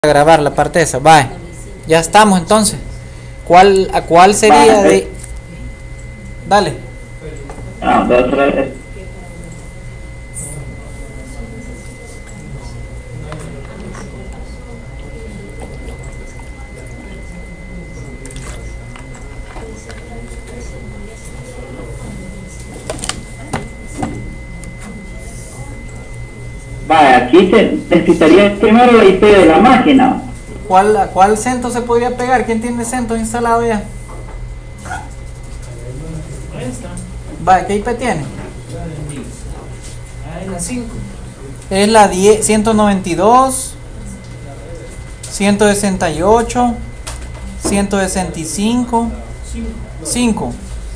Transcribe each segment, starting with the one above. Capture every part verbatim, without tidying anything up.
a grabar la parte esa. Vale, ya estamos entonces. ¿Cuál, a cuál sería de...? Dale. Ah, dos, tres. Vale, aquí se necesitaría primero la I P de la máquina. ¿Cuál, a cuál CentOS se podría pegar? ¿Quién tiene CentOS instalado ya? Vale, ¿qué I P tiene? Ah, es la cinco. Es la diez, ciento noventa y dos, ciento sesenta y ocho, ciento sesenta y cinco, cinco.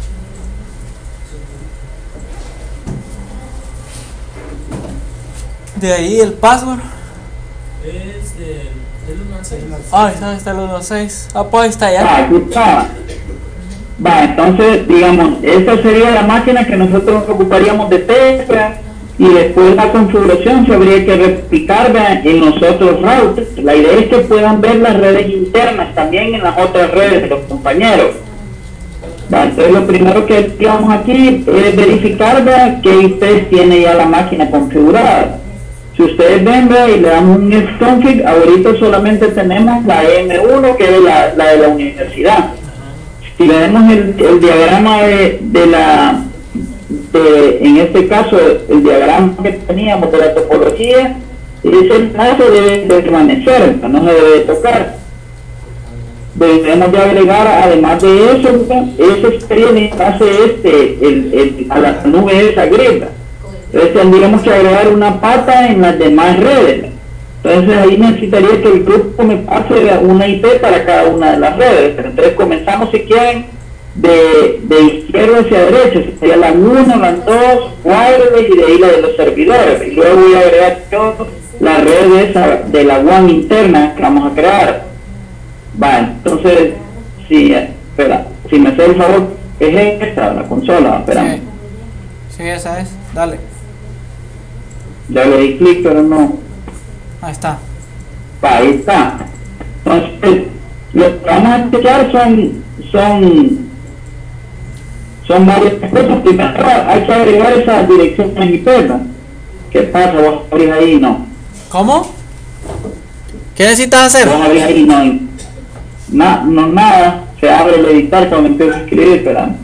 De ahí el password. Es del, del uno al seis. Ah, está, está el uno seis. Ah, pues ahí está ya. Ah, aquí está. Va, entonces, digamos, esta sería la máquina que nosotros ocuparíamos de tecla y después la configuración se habría que replicar en los otros routers. La idea es que puedan ver las redes internas también en las otras redes de los compañeros. Va, entonces lo primero que digamos aquí es verificar ¿verdad? Qué I P tiene ya la máquina configurada. Si ustedes ven ¿verdad? Y le damos un xconfig, ahorita solamente tenemos la E M uno que es la, la de la universidad. Si vemos el, el diagrama de, de la, de, en este caso, el diagrama que teníamos de la topología, ese enlace debe de permanecer, no se debe de tocar. Debemos de agregar, además de eso, ese sería el enlace este, el, el, a la nube esa griega. Entonces tendríamos que agregar una pata en las demás redes. Entonces ahí necesitaría que el grupo me pase una I P para cada una de las redes. Entonces comenzamos, si quieren, de, de izquierda hacia derecha. Sería la uno, la dos, wireless y de ahí la de los servidores. Y luego voy a agregar yo la red de, esa, de la WAN interna que vamos a crear. Vale, entonces, si, espera, si me hace el favor, es esta, la consola, espera. Sí. Sí, esa es. Dale. Ya le di clic, pero no. Ahí está. Ahí está. Entonces, lo que vamos a chequear son, son, son varias cosas. Primero hay que agregar esa dirección en I P, ¿no? ¿Qué pasa? Vos abrís ahí, no. ¿Cómo? ¿Qué necesitas hacer? Vos abrís ahí, no. Na, no, nada. Se abre el editar cuando empiezo a escribir, espera.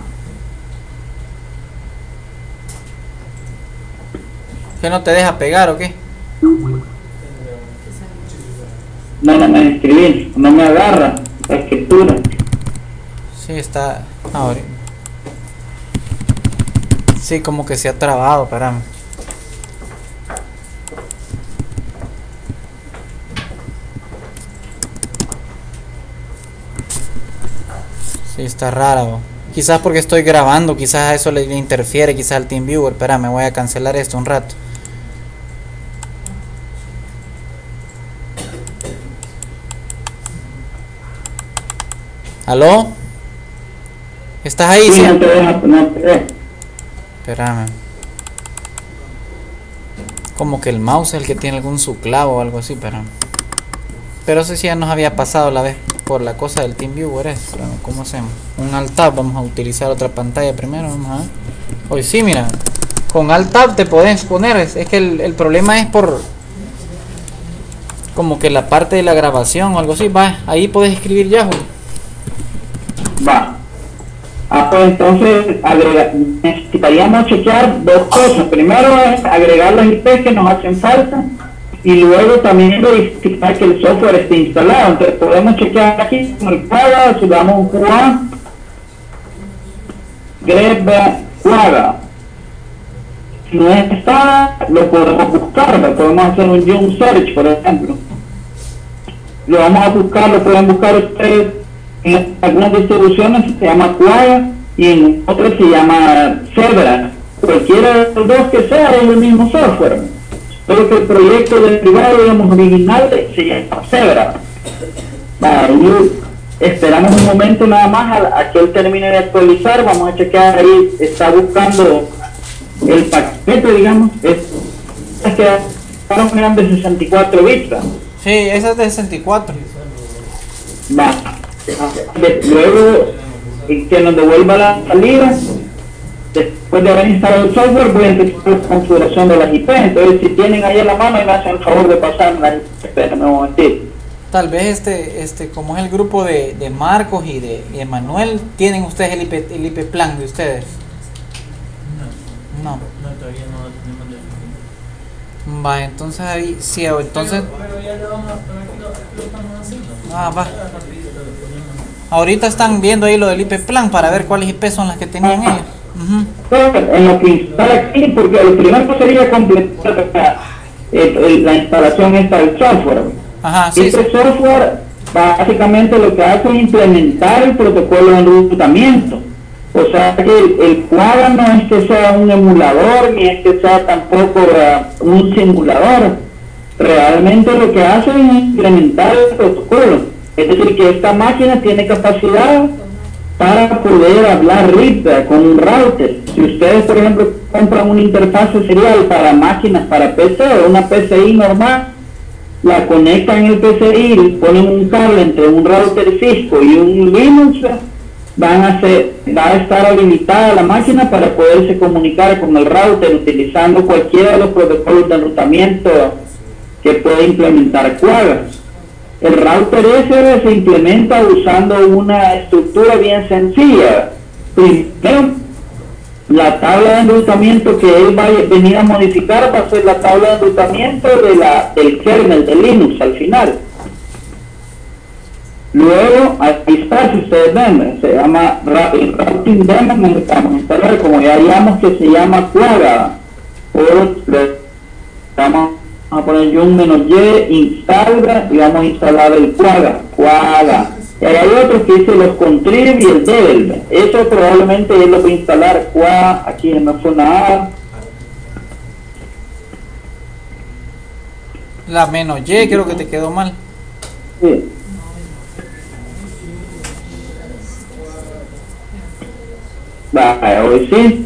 ¿Que no te deja pegar o qué? No, no me escribir, no me agarra la escritura. Sí, está ahora. Sí, como que se ha trabado, espérame. Sí, está raro. Quizás porque estoy grabando, quizás a eso le interfiere, quizás al TeamViewer. Espérame, voy a cancelar esto un rato. ¿Aló? ¿Estás ahí? Sí, Sí. no te deja, no te deja. Espérame. Como que el mouse es el que tiene algún subclavo o algo así, pero Pero eso sí ya nos había pasado la vez por la cosa del TeamViewer. Es, ¿cómo hacemos? Un Alt Tab, vamos a utilizar otra pantalla primero, vamos a ver. Hoy sí, mira. Con Alt Tab te podés poner, es, es que el, el problema es por como que la parte de la grabación o algo así, va, ahí podés escribir Yahoo. Va. Ah, pues entonces agrega, necesitaríamos chequear dos cosas. Primero es agregar las I P que nos hacen falta y luego también verificar que el software esté instalado. Entonces podemos chequear aquí con el Quagga, si le damos un Q A, grep Quagga. Si no está, lo podemos buscar, lo podemos hacer un Young Search, por ejemplo. Lo vamos a buscar, lo pueden buscar ustedes. En algunas distribuciones se llama Quagga y en otras se llama Zebra. Cualquiera de los dos que sea es el mismo software. Pero que el proyecto derivado, digamos, original se llama Zebra. Ahí esperamos un momento nada más a, a que él termine de actualizar. Vamos a chequear ahí, está buscando el paquete, digamos. Es, es que para un de sesenta y cuatro bits. Sí, esa es de sesenta y cuatro. Va. De- luego eh, que nos devuelva la salida. Después de haber instalado el software, voy a empezar la configuración de las I P. Entonces, si tienen ahí en la mano, y me hacen el favor de pasarme las I P. Espérenme un momentito. Tal vez este, este, como es el grupo de, de Marcos y de y Emanuel, ¿tienen ustedes el I P, el I P plan de ustedes? No, No. no, todavía no lo tenemos definido. Va, entonces ahí, sí, o entonces, Pero, pero ya lo vamos a, pero aquí lo, aquí lo estamos haciendo. ah, va. Ya rapidito lo ponemos. Ahorita están viendo ahí lo del I P plan para ver cuáles I P son las que tenían ellos. Ujú. Entonces, en lo que instala aquí, porque lo primero sería completar el- el- la instalación esta del software. Ajá, sí, sí. Este software básicamente lo que hace es implementar el protocolo de enrutamiento. O sea que el, el Quagga no es que sea un emulador, ni es que sea tampoco uh, un simulador. Realmente lo que hace es implementar el protocolo. Es decir, que esta máquina tiene capacidad para poder hablar R I P con un router. Si ustedes, por ejemplo, compran una interfaz serial para máquinas, para P C o una P C I normal, la conectan en el P C I, ponen un cable entre un router Cisco y un Linux, van a ser, va a estar habilitada la máquina para poderse comunicar con el router utilizando cualquiera de los protocolos de enrutamiento que puede implementar Quagga. El router ese se implementa usando una estructura bien sencilla. Primero, la tabla de enrutamiento que él va a venir a modificar va a ser la tabla de enrutamiento de la, del kernel de Linux al final. Luego, aquí está, si ustedes ven, se llama el routing daemon, necesitamos instalar, como ya digamos que se llama Quagga, o le vamos a poner un menos y, instala, y vamos a instalar el Quagga, Quagga. Y hay otros que dice los contrib y el devel, eso probablemente él lo va a instalar, Quagga, aquí en la zona A. La menos Y, creo que te quedó mal. Sí. Vaya, hoy sí.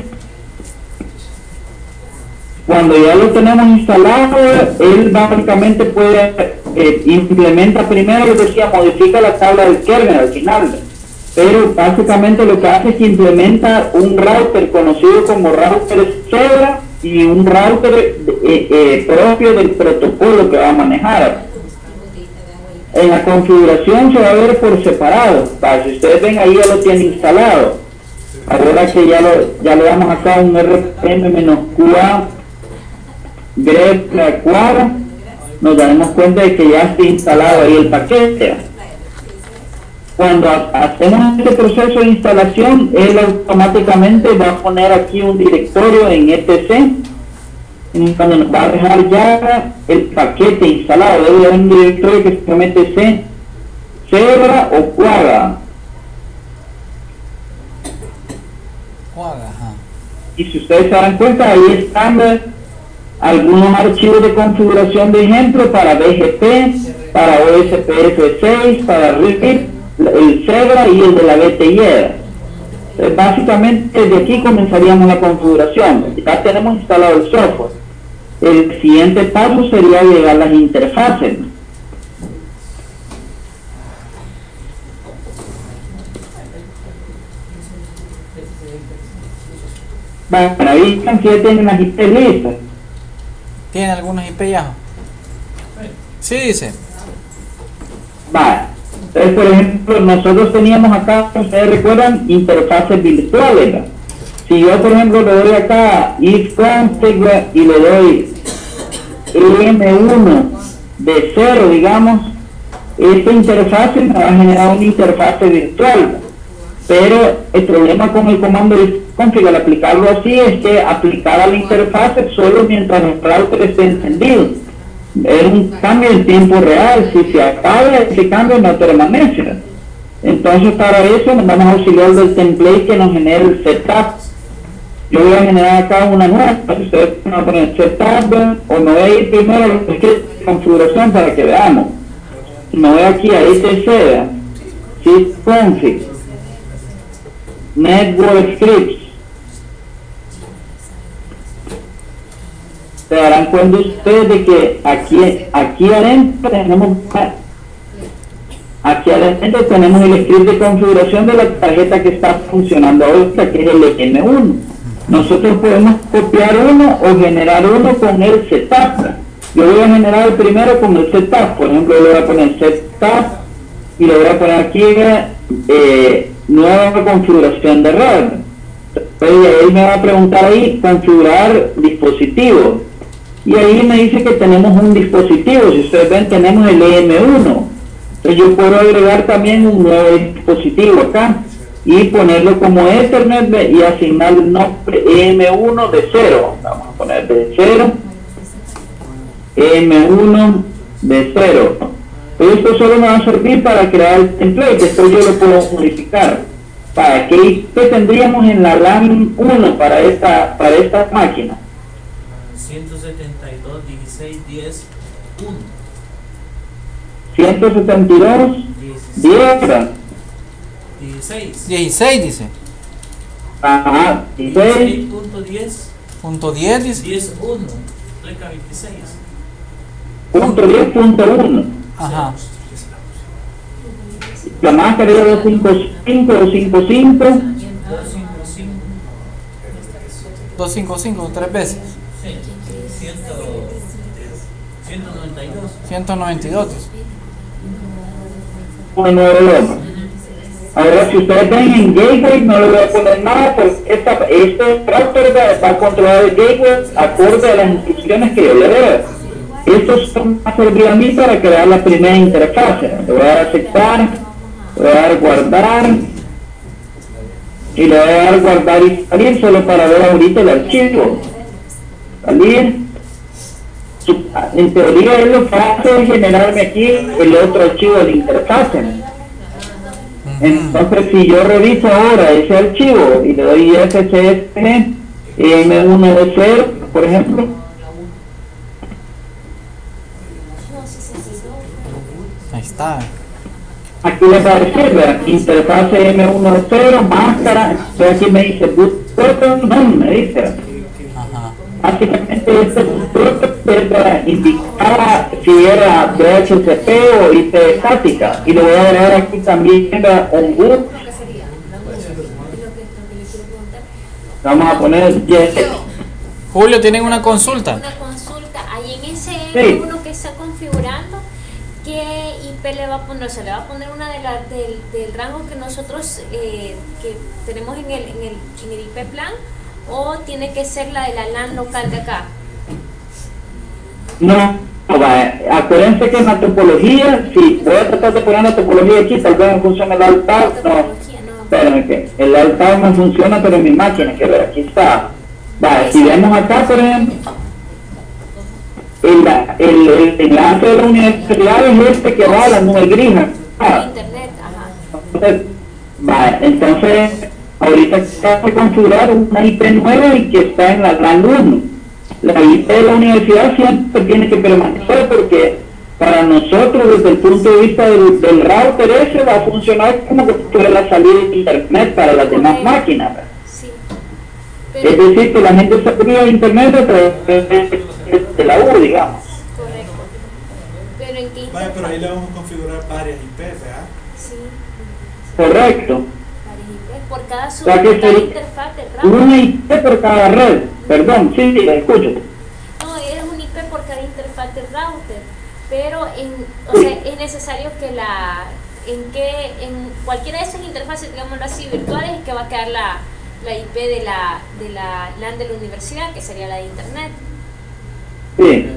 Cuando ya lo tenemos instalado, él básicamente puede, eh, implementa primero, lo que decía, modifica la tabla del kernel al final, pero básicamente lo que hace es que implementa un router conocido como router Zebra y un router eh, eh, propio del protocolo que va a manejar. En la configuración se va a ver por separado, para si ustedes ven ahí ya lo tiene instalado. Ahora que ya, lo, ya le damos acá un R P M-Q A grep Quagga, nos daremos cuenta de que ya está instalado ahí el paquete. Cuando hacemos este proceso de instalación, él automáticamente va a poner aquí un directorio en E T C, cuando nos va a dejar ya el paquete instalado. Debe haber un directorio que se llama E T C Zebra o Quagga. Quagga, ajá. Y si ustedes se dan cuenta, ahí están algunos archivos de configuración de ejemplo para B G P, para O S P F seis, para R I P, el Zebra y el de la B T I. Entonces, básicamente desde aquí comenzaríamos la configuración. Ya tenemos instalado el software. El siguiente paso sería llegar a las interfaces. Bueno, ahí están, que ya tienen las I P listas. ¿Tiene algunos I P ya? Sí, dice. Vale. Entonces, por ejemplo, nosotros teníamos acá, ustedes recuerdan, interfaces virtuales, ¿verdad? Si yo, por ejemplo, le doy acá if config y le doy M uno de cero, digamos, esta interfase me va a generar una interfase virtual. Pero el problema con el comando if config al aplicarlo así es que aplicar a la interfase solo mientras el router esté encendido. Es un cambio en tiempo real. Si se apaga, ese cambio no permanece. Entonces, para eso nos vamos a auxiliar del template que nos genera el setup. Yo voy a generar acá una nueva. Ustedes van a poner setup, o me voy a ir primero a lo que es configuración para que veamos. Me voy aquí a E T C, sysconfig, network scripts. se darán cuenta ustedes de que aquí, aquí adentro tenemos aquí adentro tenemos el script de configuración de la tarjeta que está funcionando ahorita, que es el M uno. Nosotros podemos copiar uno o generar uno con el setup. Yo voy a generar el primero con el setup. Por ejemplo, le voy a poner setup y le voy a poner aquí eh, nueva configuración de red. Entonces él me va a preguntar ahí configurar dispositivo, y ahí me dice que tenemos un dispositivo. Si ustedes ven, tenemos el E M uno. Entonces yo puedo agregar también un nuevo dispositivo acá y ponerlo como Ethernet y asignar el nombre E M uno de cero. Vamos a poner de cero, E M uno de cero. Entonces esto solo me va a servir para crear el template. Después yo lo puedo modificar. ¿Para qué I P tendríamos en la LAN uno para esta, para esta máquina? ciento setenta y dos, dieciséis, diez, uno. ciento setenta y dos, diez. dieciséis. dieciséis dice. Ajá, dieciséis. dieciséis punto diez. Punto diez dice. diez, uno. Pleca veintiséis. Punto diez punto uno. Ajá. La máscara era doscientos cincuenta y cinco o cincuenta y cinco. doscientos cincuenta y cinco. doscientos cincuenta y cinco, tres veces. Sí. ciento noventa y dos. ciento noventa y dos dice. Uno nueve dos. Ahora, si ustedes ven en Gateway, no le voy a poner nada, porque esta, este router va a controlar el Gateway acorde a las instrucciones que yo le dé. Estos me va a servir a mí para crear la primera interfase. Le voy a dar a aceptar, le voy a dar guardar, y le voy a dar guardar y salir solo para ver ahorita el archivo. Salir. En teoría es lo que hace es generarme aquí el otro archivo de la interfase. Entonces si yo reviso ahora ese archivo y le doy F C S G M uno de cero, por ejemplo, Ahí está. aquí le va a decir, ¿verdad? Interfase M uno de cero, máscara. Entonces aquí me dice boot protocol, no me dice. Ajá. Básicamente este protocolo indicaba si era D H C P o I P estática, y le voy a agregar aquí también un boot. Vamos a poner yes. Julio, ¿tienen una consulta? Una consulta. Ahí en ese Sí. M uno que está configurando, ¿qué I P le va a poner? ¿Se le va a poner una de la, del, del rango que nosotros eh, que tenemos en el, en, el, en el I P plan? ¿O tiene que ser la de la LAN local de acá? No, no va. Acuérdense que en la topología, sí, voy a tratar de poner la topología aquí, tal vez no funcione el alt tab. La No, topología, no. espérenme que el alt tab no funciona, pero en mi máquina, que ver, aquí está. Va, si vemos acá, por ejemplo, el, el, el enlace de la universidad es este que va a la nube gris. Ah, Internet, ajá. entonces, va, entonces, ahorita está por configurar una I P nueva y que está en la LAN uno. La I P de la universidad siempre tiene que permanecer, porque para nosotros, desde el punto de vista del, del router ese, va a funcionar como que fuera la salida de internet para las demás máquinas. Sí. Es Pero, decir, que la gente se abrió a internet a través de, de la U, digamos. correcto. Pero en qué Vale, pero ahí le interfaz? vamos a configurar varias I P, ¿verdad? Sí. Correcto. Varias I P. Por cada sub, O sea que por cada sería interfaz del router. una I P por cada red. Perdón, sí, sí, la escucho. No, es un I P por cada interfaz del router, pero en, o sea, es necesario que la, en que, en cualquiera de esas interfaces, digámoslo así, virtuales, es que va a quedar la, la I P de la, de la LAN de la universidad, que sería la de internet. Sí.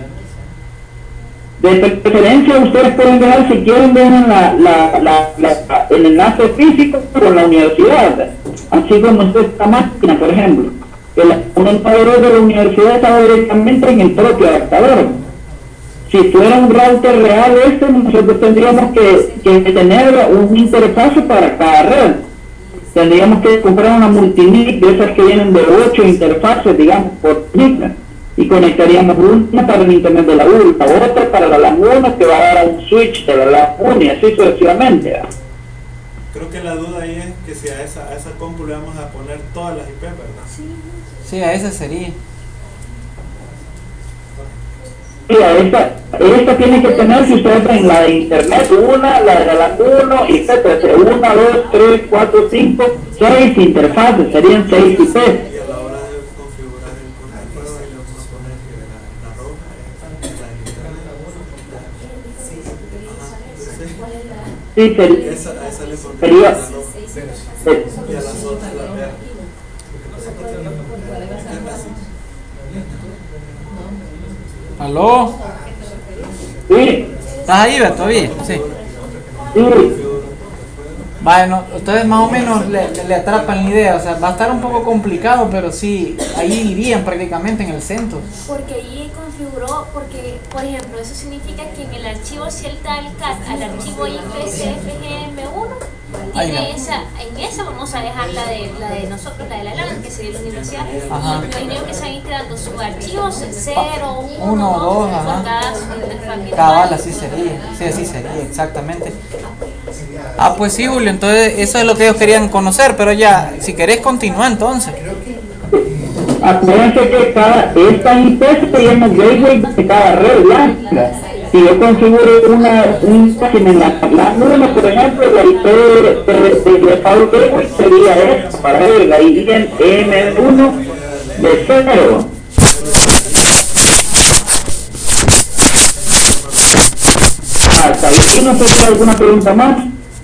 De preferencia, ustedes pueden dejar, si quieren, dejan la, la, la, la, el enlace físico con la universidad, así como está esta máquina, por ejemplo. El, un adaptador de la universidad estaba directamente en el propio adaptador. Si fuera un router real este, nosotros tendríamos que, que tener un interfaz para cada red. Tendríamos que comprar una multinic de esas que vienen de ocho interfaces, digamos, por nick, y conectaríamos una para el internet de la U, la otra para la LAN uno, que va a dar a un switch de la LAN uno, y así sucesivamente. ¿Verdad? Creo que la duda ahí es que si a esa, a esa compu le vamos a poner todas las I P, ¿verdad? Sí. Sí, a esa sería. Mira, esta, esta tiene que tener, si ustedes ven la de internet, una, la de la uno, y etcétera, una, dos, tres, cuatro, cinco, seis interfaces, serían seis I P. Y a la hora de configurar el contacto, ahí le vamos a poner que la, la roja es la de internet. Sí, sería, Esa, a esa le pondría sería, la roja. Y a las otras la verde. ¿Aló? sí, ¿Estás ahí, Beto? ¿Todavía? Sí. sí, Bueno, ustedes más o menos le, le atrapan la idea, o sea, va a estar un poco complicado, pero sí, ahí irían prácticamente en el centro. Porque allí configuró, porque, por ejemplo, eso significa que en el archivo si él da el C A T al archivo I P C F G M uno, Ahí tiene no. esa, en esa vamos a dejar la de, la de nosotros, la de la LAN, que sería la universidad. Ajá. Y imagino que se van creando subarchivos cero, uno, Uno, dos, dos, por ajá. cada interfaz virtual. Cabal, así sería, sí, así sería, exactamente. Ah, pues sí, Julio, entonces eso es lo que ellos querían conocer, pero ya, si querés continúa entonces. acuérdense que cada, esta I P se llama gateway de cada red blanca. Si yo configuro una, un página en la, la uno, por ejemplo, la I P de, de, de default gateway sería esta, para ver la I M uno de cero. Hasta ahí no sé si hay alguna pregunta más.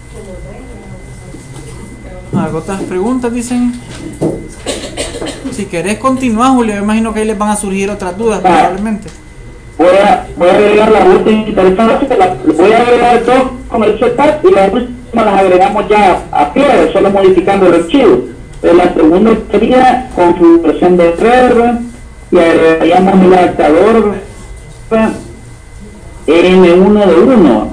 ¿Algo otras preguntas dicen? Si querés continuar, Julio, me imagino que ahí les van a surgir otras dudas probablemente. Voy a, voy a agregar la última interfaz, la, voy a agregar dos con el setup y las últimas las agregamos ya a pie, solo modificando el archivo. Pero la segunda sería configuración de red y agregaríamos el adaptador M uno de uno.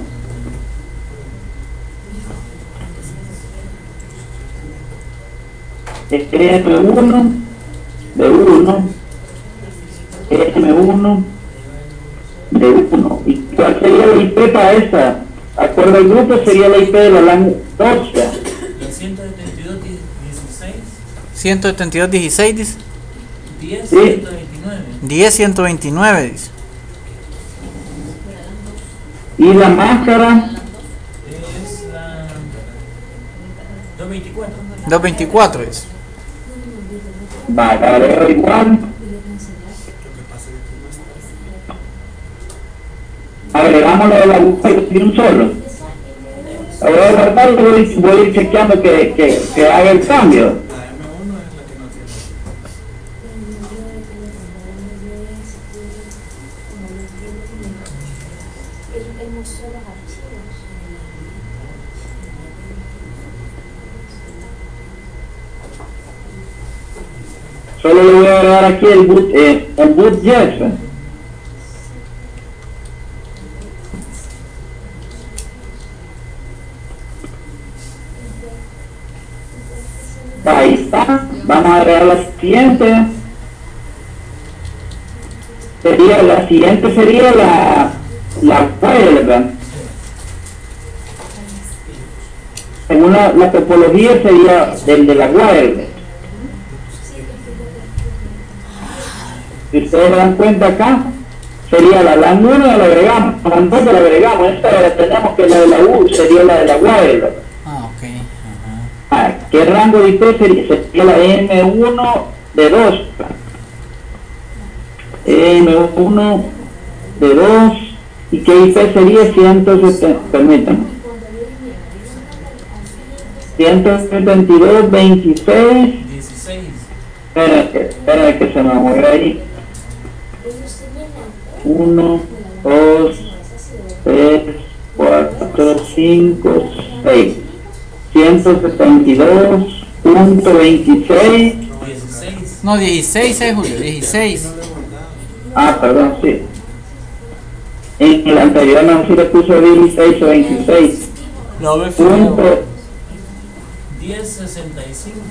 M uno de uno, M uno de uno. ¿Y cuál sería la I P para esta? Acuerdo al grupo sería la I P de la LAN dos. La ciento setenta y dos punto dieciséis, ciento setenta y dos punto dieciséis dice. diez, Sí. ciento veintinueve. diez punto ciento veintinueve dice. Y la máscara, Es la doscientos veinticuatro. doscientos veinticuatro dice. va a agregar igual. Agregamos la de la web de un solo. La voy a guardar y voy, voy a ir chequeando que, que, que haga el cambio. La M uno es la que no tiene. Él mostró los archivos. Solo le voy a agregar aquí el boot, eh, el boot yes. Ahí está. Vamos a agregar la siguiente. Sería la siguiente sería la la web. Según la, la topología sería del de la web. Si ustedes se dan cuenta acá, sería la LAN uno, la agregamos, la LAN dos la agregamos, esta la tenemos que la de la U sería la de la web. Ah, ok. Ajá. Ah, ¿qué rango de I P sería? Sería la M uno de dos. M uno de dos. ¿Y qué I P sería? ciento setenta, permítanme. ciento setenta y dos punto veintiséis. dieciséis. Espérate, espérate que se me mueve ahí. uno, dos, tres, cuatro, cinco, seis. ciento setenta y dos punto veintiséis. dieciséis. No, dieciséis es, Julio, dieciséis. Ah, perdón, sí. En el anterior no se le puso dieciséis o veintiséis. Lo ve Punto, diez sesenta y cinco.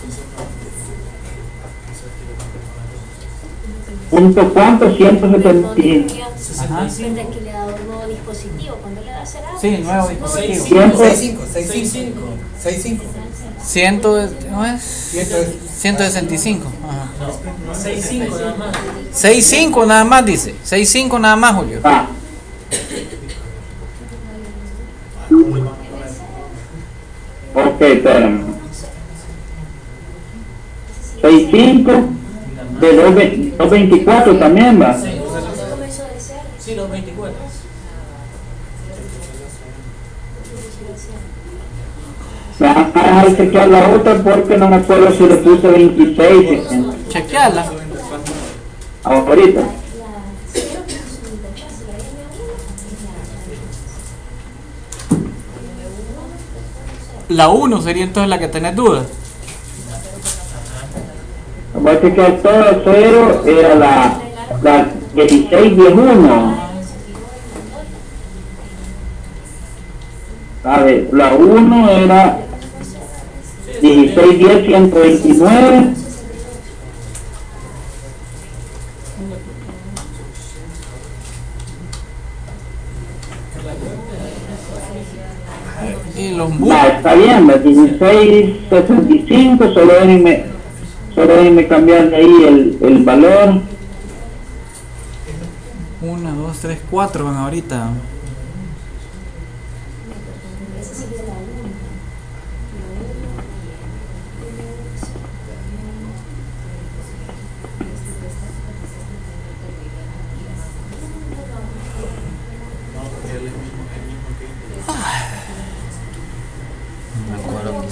punto cuánto, ciento setenta y sesenta y cinco. Desde que le ha dado un nuevo dispositivo, cuando le da será. Sí, nuevo dispositivo. ciento, seis cinco, seis seis cinco, cinco. seis cinco. ciento, ¿no es? Ciento- ciento sesenta y cinco. Ajá. No, seis cinco nada más. seis cinco nada más dice. seis cinco nada más, Julio. Va. Ok, espérame. seis cinco de dos veinticuatro también va. Sí, sí, los veinticuatro. Me van a dejar chequear la otra porque no me acuerdo si le puse veintiséis. Chequeala. Ahorita. La uno sería entonces la que tenés dudas. Voy a chequear todo cero, era la, la dieciséis diez uno. A ver, la uno era dieciséis diez ciento veintinueve. Y los Ah, buses. está bien, la dieciséis sesenta y cinco, solo déjenme, solo déjenme cambiarle ahí el, el valor. uno, dos, tres, cuatro van ahorita. No me acuerdo.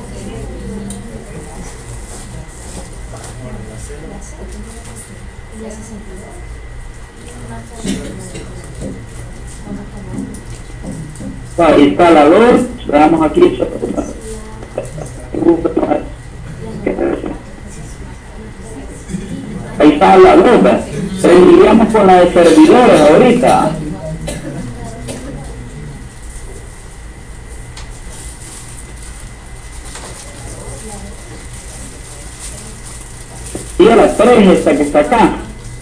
Ahí está la dos, veamos aquí. Ahí está la dos, seguiríamos con la de servidores ahorita. Y a la tres esta que está acá.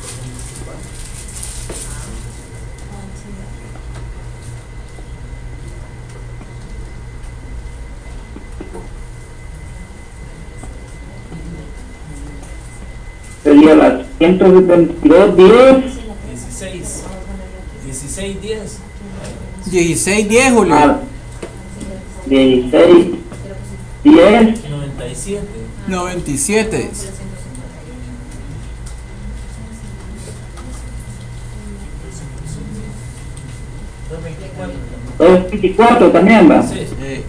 Sería la ciento setenta y dos diez. dieciséis. dieciséis diez. dieciséis diez, Julio. Ah, dieciséis diez. noventa y siete. noventa y siete. doscientos veinticuatro. doscientos veinticuatro también va. Sí. Sí.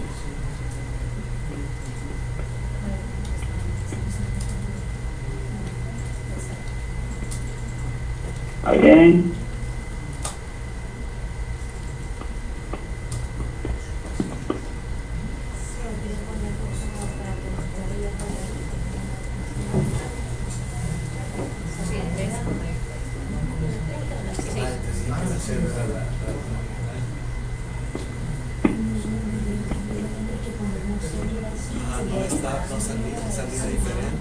Está bien. Ah, no está, no salía, salía diferente.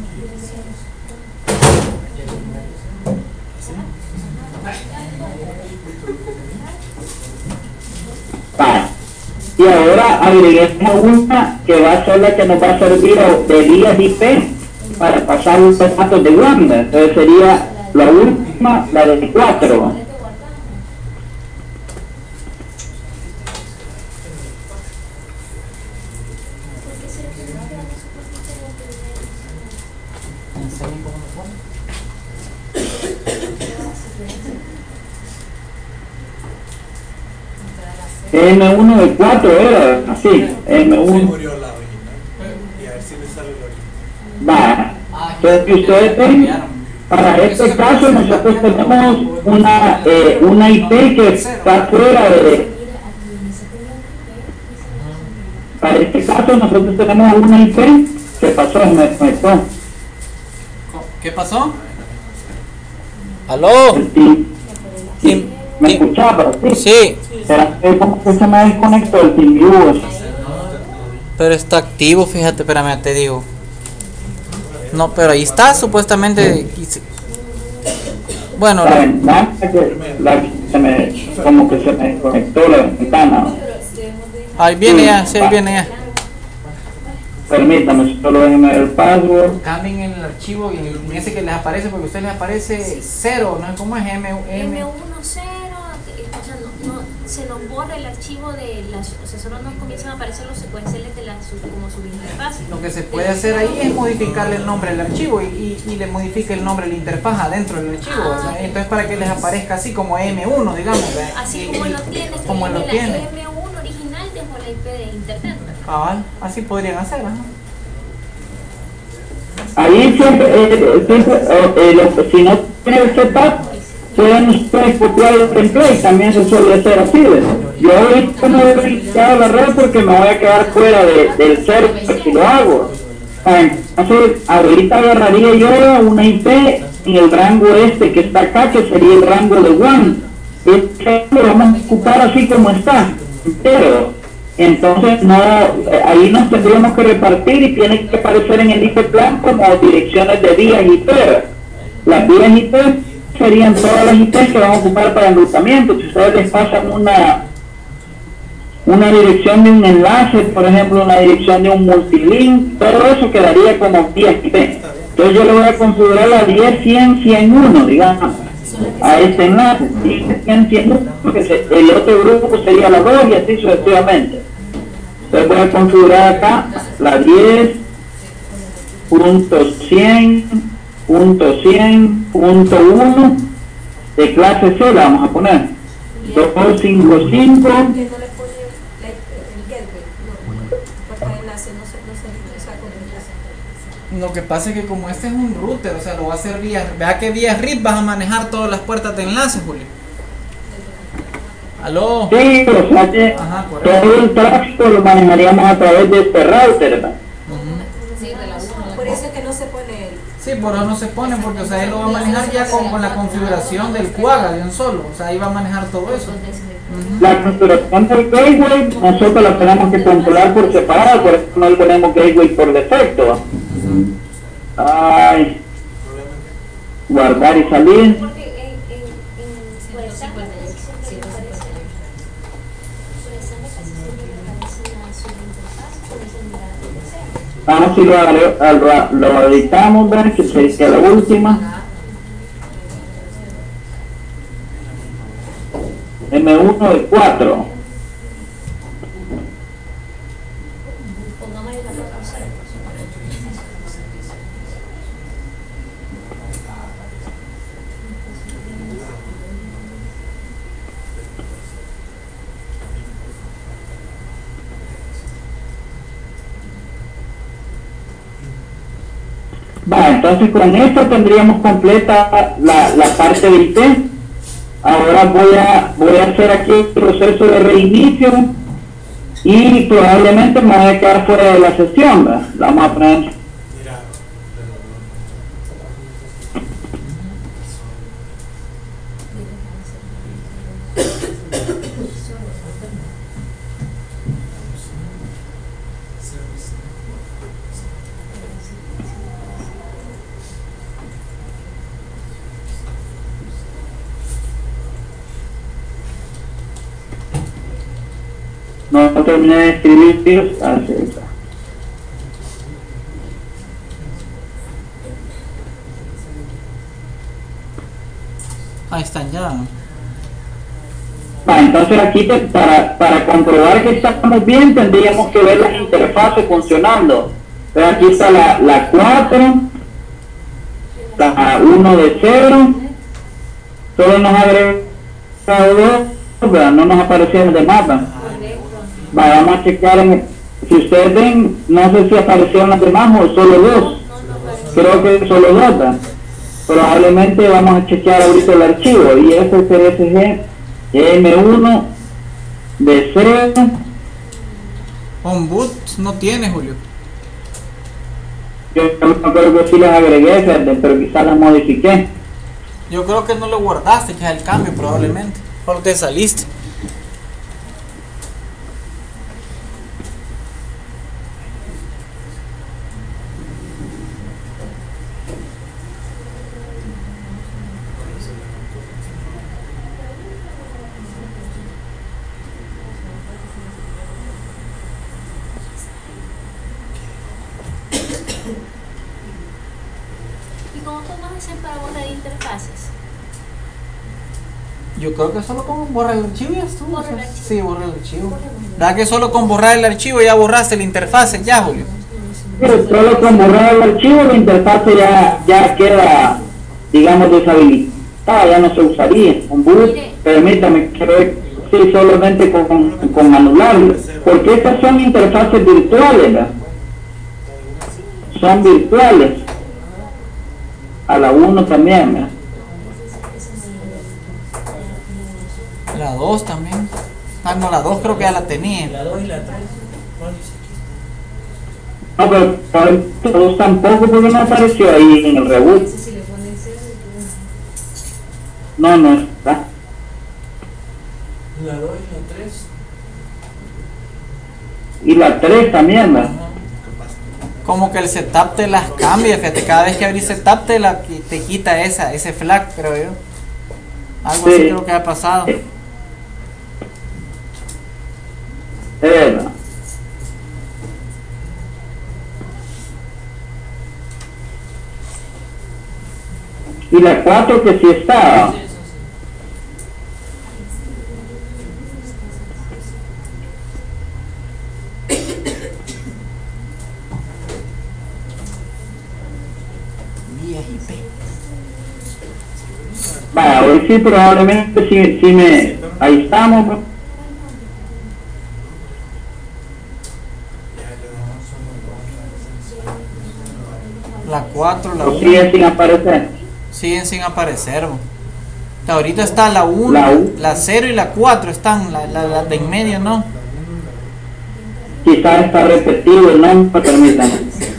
Vale. Y ahora agreguemos una que va a ser la que nos va a servir de vías I P para pasar los datos de Wanda. Entonces sería la última, la de cuatro. M uno de cuatro era así, M Se uno. murió la original. Y a ver si me sale la original. Va. Entonces, que ustedes ven, para este caso nosotros tenemos una, eh, una I P que está fuera de... Para este caso nosotros tenemos una I P que pasó, me conectó. ¿Qué pasó? ¿Aló? El team. Tim- ¿Me Tim- escuchaba? Sí. Sí, ¿Será que como que se me desconectó el TeamViewer? pero está activo, fíjate, espérame, te digo. No, pero ahí está, supuestamente. y se- Bueno, La ventana que, la que se me, como que se me desconectó la ventana. ahí viene ya, sí, ahí viene ya. Permítame, solo déjenme ver el password. Cambien el archivo y en ese que les aparece, porque a ustedes les aparece cero, ¿no? ¿Cómo es? M, M M. uno cero, o sea, no, no, se nos borra el archivo de las, o sea, solo nos comienzan a aparecer los secuenciales de la sub- como subinterfaz. Lo que se puede hacer ahí es modificarle el nombre al archivo y, y, y le modifica el nombre a la interfaz adentro del archivo. Ah, ¿verdad? Entonces para que les aparezca así como M uno, digamos. ¿verdad? Así Y- como y- lo tiene, que como viene lo la tiene. M uno original dejó la I P de internet, ¿verdad? Cabal, así podrían hacer, ajá. Ahí siempre, eh, siempre eh, eh, lo- si no tiene el setup, pueden ustedes copiar el template, también se suele hacer así. ¿ves? Yo ahorita no he registrado la red porque me voy a quedar fuera de, del server si lo hago. Ah, Entonces, ahorita agarraría yo una I P en el rango este que está acá, que sería el rango de one. Este lo vamos a ocupar así como está, pero entonces no, eh, ahí nos tendríamos que repartir y tiene que aparecer en el I P plan como direcciones de vías I P. Las vías I P serían todas las I P que vamos a ocupar para enrutamiento. Si ustedes les pasan una una dirección de un enlace, por ejemplo, una dirección de un multilink, todo eso quedaría como vías I P. Entonces yo le voy a configurar la diez cien ciento uno, digamos, a este enlace, diez cien ciento uno, porque se- el otro grupo sería la dos y así sucesivamente. Entonces voy a configurar acá la diez punto cien punto cien punto uno de clase C, la vamos a poner doscientos cincuenta y cinco. Que no le pone la- el gateway, no, porque el enlace no se, no se, o sea, con el enlace. Lo que pasa es que como este es un router, o sea, lo va a hacer vía, vea que vía R I P vas a manejar todas las puertas de enlace, Julio. Aló. Sí, o sea que Ajá, por eso. todo el tráfico lo manejaríamos a través de este router, ¿verdad? Sí, de la uno. Por eso es que no se pone el. Sí, por eso no se pone, porque o sea, él lo va a manejar ya con, con la configuración del Quagga de un solo, o sea, ahí va a manejar todo eso. Ujú. La configuración del gateway nosotros la tenemos que controlar por separado, por eso no le ponemos gateway por defecto, ¿va? Ay, guardar y salir. Porque en, en, en Puedsana siempre me aparece, Puedsana casi siempre me aparece la subinterfaz con ese numerador de cero. Vamos a si lo, agrego- lo, lo editamos, ¿ver? Que sería la última. M uno de cuatro. Pongamos el valor de cero. Va, entonces con esto tendríamos completa la, la parte de I P. Ahora voy a, voy a hacer aquí el proceso de reinicio y probablemente me voy a quedar fuera de la sesión, ¿verdad? La vamos a poner. Mira, No terminé de escribir, así está. Ahí están ya. Va, entonces aquí te- para, para comprobar que estamos bien tendríamos que ver las interfaces funcionando. Entonces aquí está la, la cuatro, la uno de cero, solo nos ha agregado dos, ¿verdad? No nos aparecieron de mapa. Va, vamos a checar, en, si ustedes ven, no sé si aparecieron las demás o solo dos, creo que solo dos, ¿verdad? Probablemente vamos a chequear ahorita el archivo y ese es S G M uno de cero. On boot no tiene, Julio. Yo no me acuerdo que sí las agregué, fíjate, pero quizás las modifiqué. Yo creo que no lo guardaste, que es el cambio probablemente. Solo te saliste. ¿Y cómo podemos hacer para borrar interfaces? Yo creo que solo con borrar el archivo ya estuvo. Borra el o sea, archivo. Sí, borrar el archivo. ¿Verdad que solo con borrar el archivo ya borraste la interfase? Ya, Julio. Pero solo con borrar el archivo la interfaz ya, ya queda, digamos, deshabilitada, ya no se usaría. Un boot, Mire. permítame, quiero ver si solamente con, con, con anularlo, porque estas son interfaces virtuales, ¿verdad? Son virtuales. A la uno también, ¿verdad? La dos también. Ah, no, la dos creo que ya la tenía. La dos y la tres. ¿Cuál dice aquí? No, pero por el dos tampoco, porque no apareció ahí en el reboot. Si le ponen cero, No, no está. La dos y la tres. Y la tres también, ¿verdad? Como que el setup te las cambia, fíjate, cada vez que abrís setup te, la, te quita esa, ese flag, creo yo. Algo así Sí. creo que ha pasado. Es verdad. Y la cuatro que sí está. Sí, eso sí. Vía I P. Va, hoy sí probablemente sí, sí me... Ahí estamos, ¿no? La cuatro, la O uno. sigue sin aparecer. Siguen sin aparecer. Bo. Ahorita está la uno, La la, U. la cero y la cuatro están, la, la, la de en medio no. Quizás está repetido el nombre, permítanme.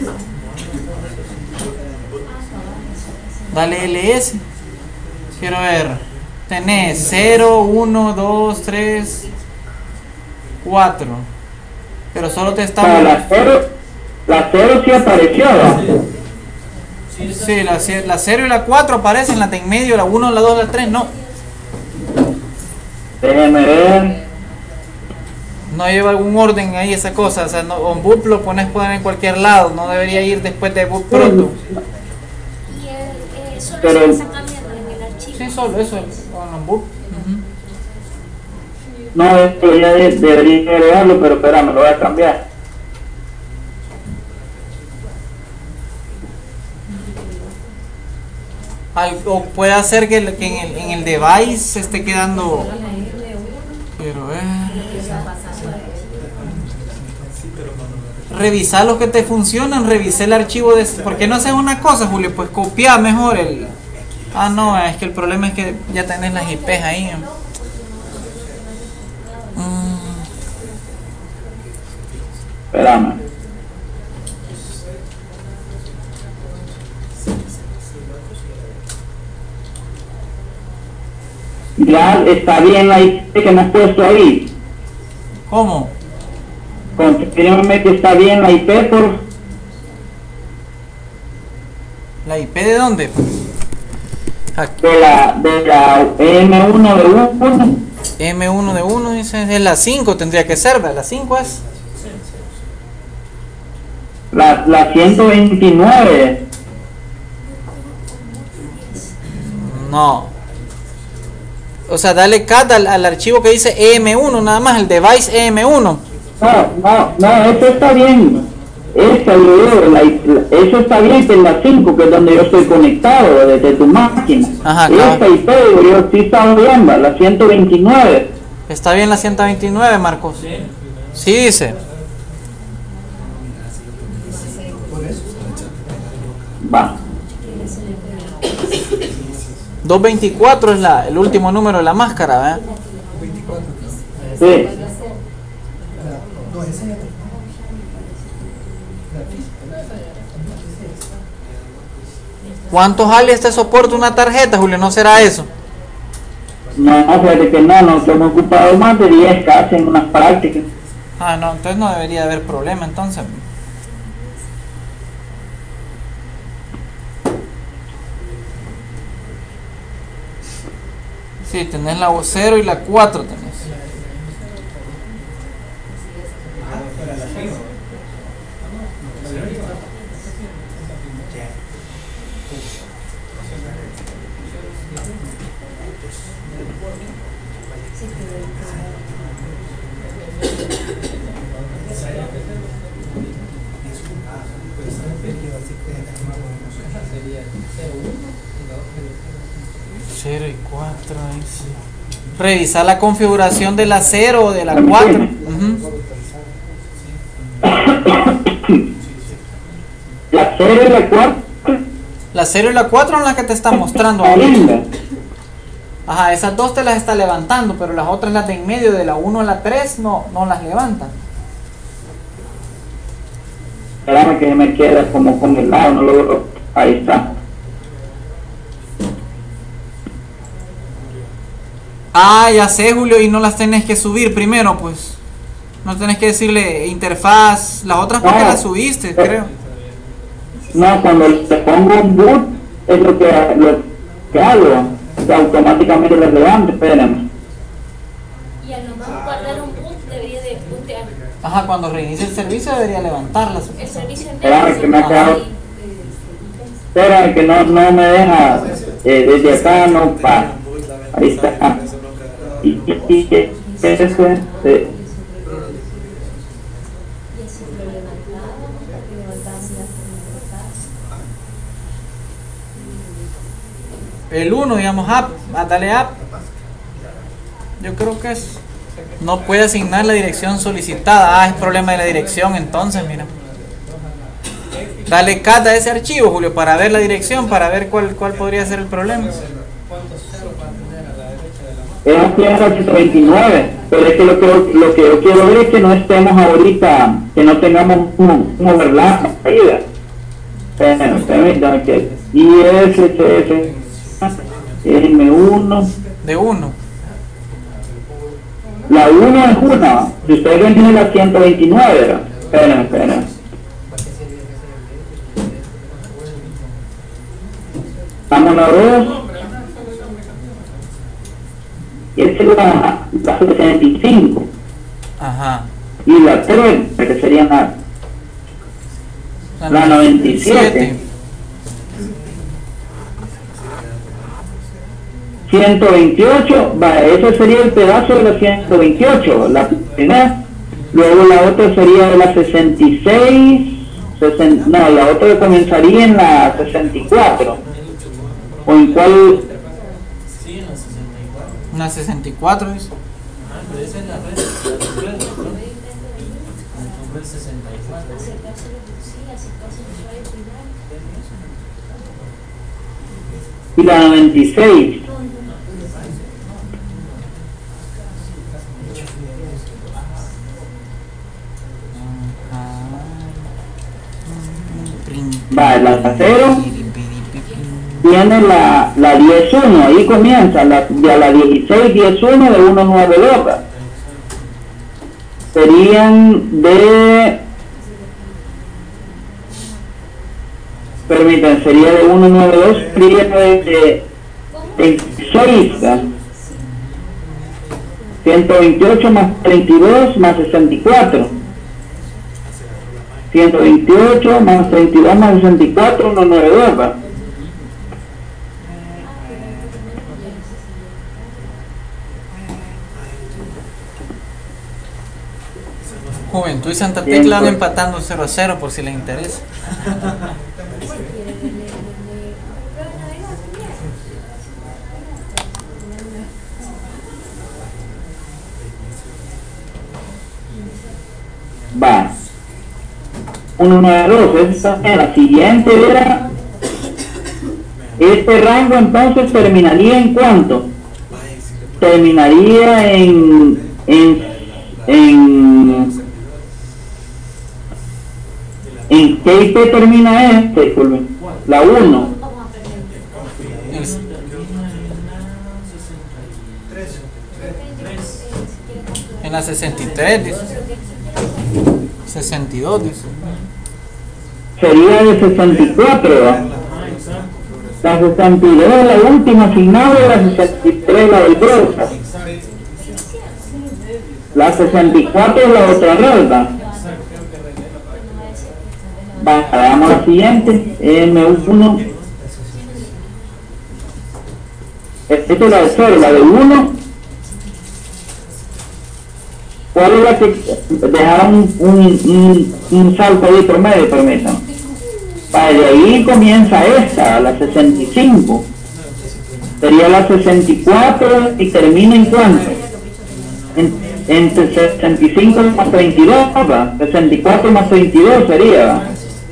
Dale L S. Quiero ver. Tenés cero, uno, dos, tres, cuatro. Pero solo te Para está... la cero, la cero sí apareció, ¿no? Sí, esa- Sí, la, ce- la cero y la cuatro aparecen, la de en medio, la uno, la dos, la tres no. Déjeme ver. No lleva algún orden ahí esa cosa. O sea, no, on boot lo pones poner en cualquier lado. No debería ir después de boot pronto. Y el, eh, solo Pero- se está cambiando en el archivo. Sí, solo eso, con on boot. Ujú. No, esto ya de- debería agregarlo, pero espérame, lo voy a cambiar. Al- o puede hacer que, el- que en, el, en el device se esté quedando. Pero eh, revisar los que te funcionan, revisar el archivo de. ¿Por qué no haces una cosa, Julio? Pues copiar mejor el. Ah, no, es que el problema es que ya tenés las I Pes ahí. Mm, Espérame. Ya está bien la I P que hemos puesto ahí. ¿Cómo? Confírmame que está bien la I P por ¿La I P de dónde? Aquí. de la, de la M uno de uno. M uno de uno, dice. Es la cinco, tendría que ser, ¿verdad? La cinco es. La, la ciento veintinueve. No. O sea, dale cat al, al archivo que dice E M uno, nada más, el device E M uno. No, no, no, eso está bien. Esa, yo, la, eso está bien, que es la cinco, que es donde yo estoy conectado desde tu máquina. Ajá, Esa claro. I P, yo sí estaba bien, va, la ciento veintinueve. Está bien la ciento veintinueve, Marcos. Sí. Sí, dice. Va. doscientos veinticuatro es la, el último número de la máscara, ¿verdad? Sí. ¿Cuántos alias te soporta una tarjeta, Julio? ¿No será eso? No, fíjate que no, nos hemos ocupado más de diez casi en unas prácticas. Ah, no, entonces no debería haber problema, entonces. Sí, tenés la cero y la cuatro tenés. cero y cuatro. Revisar la configuración de la cero o de la cuatro. Uh-huh. La cero y la cuatro. La cero y la cuatro son las que te está mostrando ahorita. Ajá, esas dos te las está levantando, pero las otras, las de en medio, de la uno a la tres, no, no las levanta. Espérame que me queda como con el lado, no lo veo. Ahí está. Ah, ya sé, Julio, y no las tenés que subir primero, pues. No tenés que decirle interfaz, las otras porque No, las subiste, eh, creo. No, cuando te pongo un boot, es lo que, lo que hago. Que automáticamente las levanto, espérame. Y a lo mejor guardar un boot debería de bootear. Ajá, cuando reinicie el servicio debería levantarlas. El servicio Espérame que me ha Ajá. quedado. Espérame que no, no me deja. Eh, desde acá no pa. Ahí está. Y, y, y ese, eh, El uno, digamos, app, ah, dale app. Yo creo que es. No puede asignar la dirección solicitada. Ah, es problema de la dirección, entonces, mira. Dale cat a ese archivo, Julio, para ver la dirección, para ver cuál, cuál podría ser el problema. es un ciento veintinueve, pero es que lo que, lo que yo quiero ver es que no estemos ahorita, que no tengamos un, un overlap ahí. Espérame, espérame, que I S C S M uno. De uno. La uno es una. Si ustedes ven tiene la ciento veintinueve, ¿verdad? Esperen, esperen. Vamos a la dos. Y esta es la, la sesenta y cinco. Ajá. Y la tres, que sería la, la noventa y siete. ciento veintiocho, va, ese sería el pedazo de la ciento veintiocho, la primera. Luego la otra sería de la sesenta y seis, sesenta, no, la otra comenzaría en la sesenta y cuatro. ¿O en cuál? Sí, en la sesenta y cuatro. Una sesenta y cuatro, dice. Ah, pero esa es la red. La red, ¿no? El nombre es sesenta y cuatro. Y la noventa y seis. Va, la cero tiene la, la diez uno, ahí comienza, la, de la dieciséis diez uno de ciento noventa y dos. Serían de, permítanme, sería de ciento noventa y dos, sería de, de seis, ciento veintiocho más treinta y dos más sesenta y cuatro. ciento veintiocho más treinta y dos más sesenta y cuatro, ciento noventa y dos, ¿va? Juventud y Santa Tecla van empatando cero a cero por si les interesa. Va. ciento noventa y dos, esta es la siguiente era. Este rango entonces terminaría en cuánto? Terminaría en en en en qué I P termina este, disculpen, la uno. En la sesenta y tres, dice. sesenta y dos, dice. Sería de sesenta y cuatro, ¿verdad? La sesenta y dos es la última asignada, la sesenta y tres la del broadcast. La sesenta y cuatro es la otra red. Vamos a la siguiente, M uno. Esta es la de cero, la de uno. ¿Cuál es la que dejaron un, un, un, un salto ahí por medio, permítanme? Vale, de ahí comienza esta, la sesenta y cinco. Sería la sesenta y cuatro y termina en cuánto? En, entre sesenta y cinco más treinta y dos, ¿va? sesenta y cuatro más treinta y dos sería, ¿va?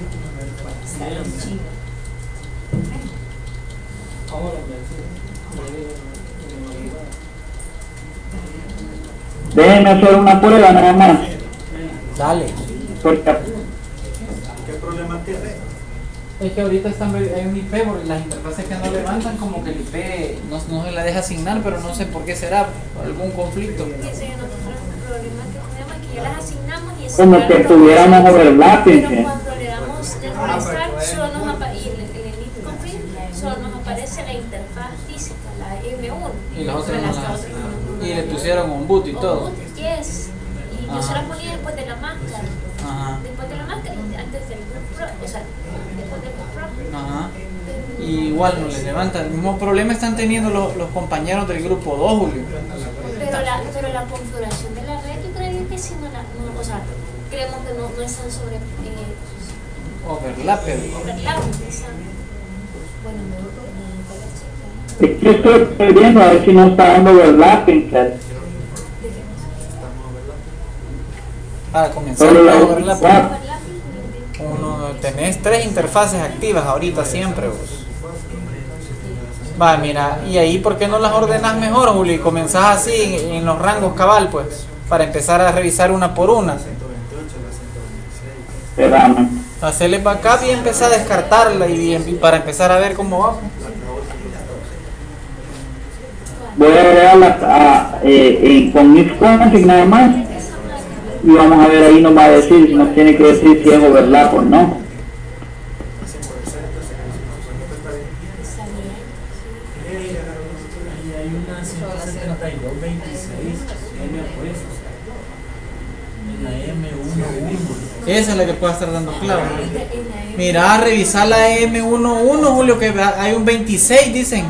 Déjenme hacer una prueba nada más. Dale. Porque ¿Qué problema tiene? Es que ahorita están, hay un I P, porque las interfaces que no levantan, como que el I P no, no se la deja asignar, pero no sé por qué será, por algún conflicto. Dice que nosotros el problema que tenemos es que ya las asignamos y como que tuviéramos overlapping. pero cuando le damos desconectar solo nos aparece el, el init config, solo nos aparece la interfaz física, la M uno. Y las otras no las las- otras no. Y le pusieron un boot y O todo. boot, yes. Y yo se la ponía después de la máscara. Ajá. Después de la máscara y antes del boot pro, o sea, después del boot pro. Ajá. Y igual no les levanta. El mismo problema están teniendo los, los compañeros del grupo dos, Julio. Pero la, pero la configuración de la red, yo creo que sí no la, no, o sea, creemos que no, no están sobre eh, Overlap. overlap, están, bueno, me voy a la chica. Es que estoy, estoy viendo a ver si no está dando overlapping, claro. Para comenzar Solo la el overlap. overlap. Uno, tenés tres interfaces activas ahorita siempre vos. Va, mira, y ahí ¿por qué no las ordenas mejor, Julio? Y comenzás así en, en los rangos cabal, pues, para empezar a revisar una por una. Espérame. Hacerle backup y empezar a descartarla y, y para empezar a ver cómo va. Voy a agregarla a, eh, eh, con if config nada más. Y vamos a ver, ahí nos va a decir, si nos tiene que decir si es overlap o no. Ahí hay una ciento setenta y dos veintiséis M opuesto. En la M uno uno. Esa es la que puede estar dando clave. Mira, revisar la M uno uno, Julio, que hay un veintiséis, dicen.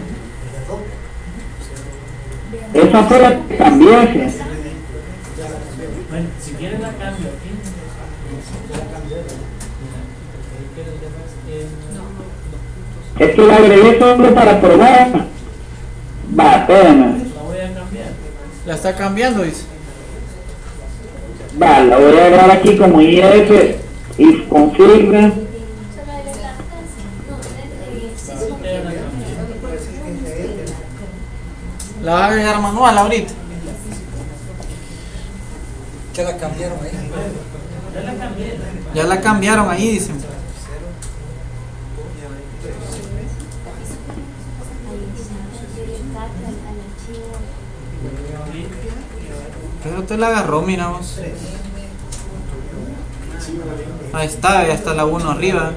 Esa fue la que cambié. Bueno, si quieren la cambio aquí. Es que la agregué solo para probar. Va, espérame. La voy a cambiar. La está cambiando, dice. Va, la voy a agregar aquí como I F, if config. La va a agregar manual ahorita. ¿Qué la cambiaron ahí? Ya la cambié. Ya la cambiaron ahí, dicen. Pero te la agarró, mira vos. Ahí está, ya está la uno arriba.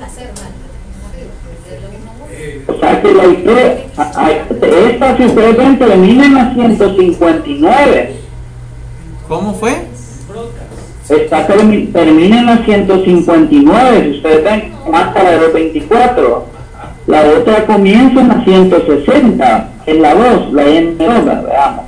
O sea que la I P, a- a- esta si ustedes ven termina en la ciento cincuenta y nueve. ¿Cómo fue? Esta termi- termina en la ciento cincuenta y nueve, si ustedes ven, máscara de los veinticuatro. La otra comienza en la ciento sesenta, en la dos, la M dos, veamos.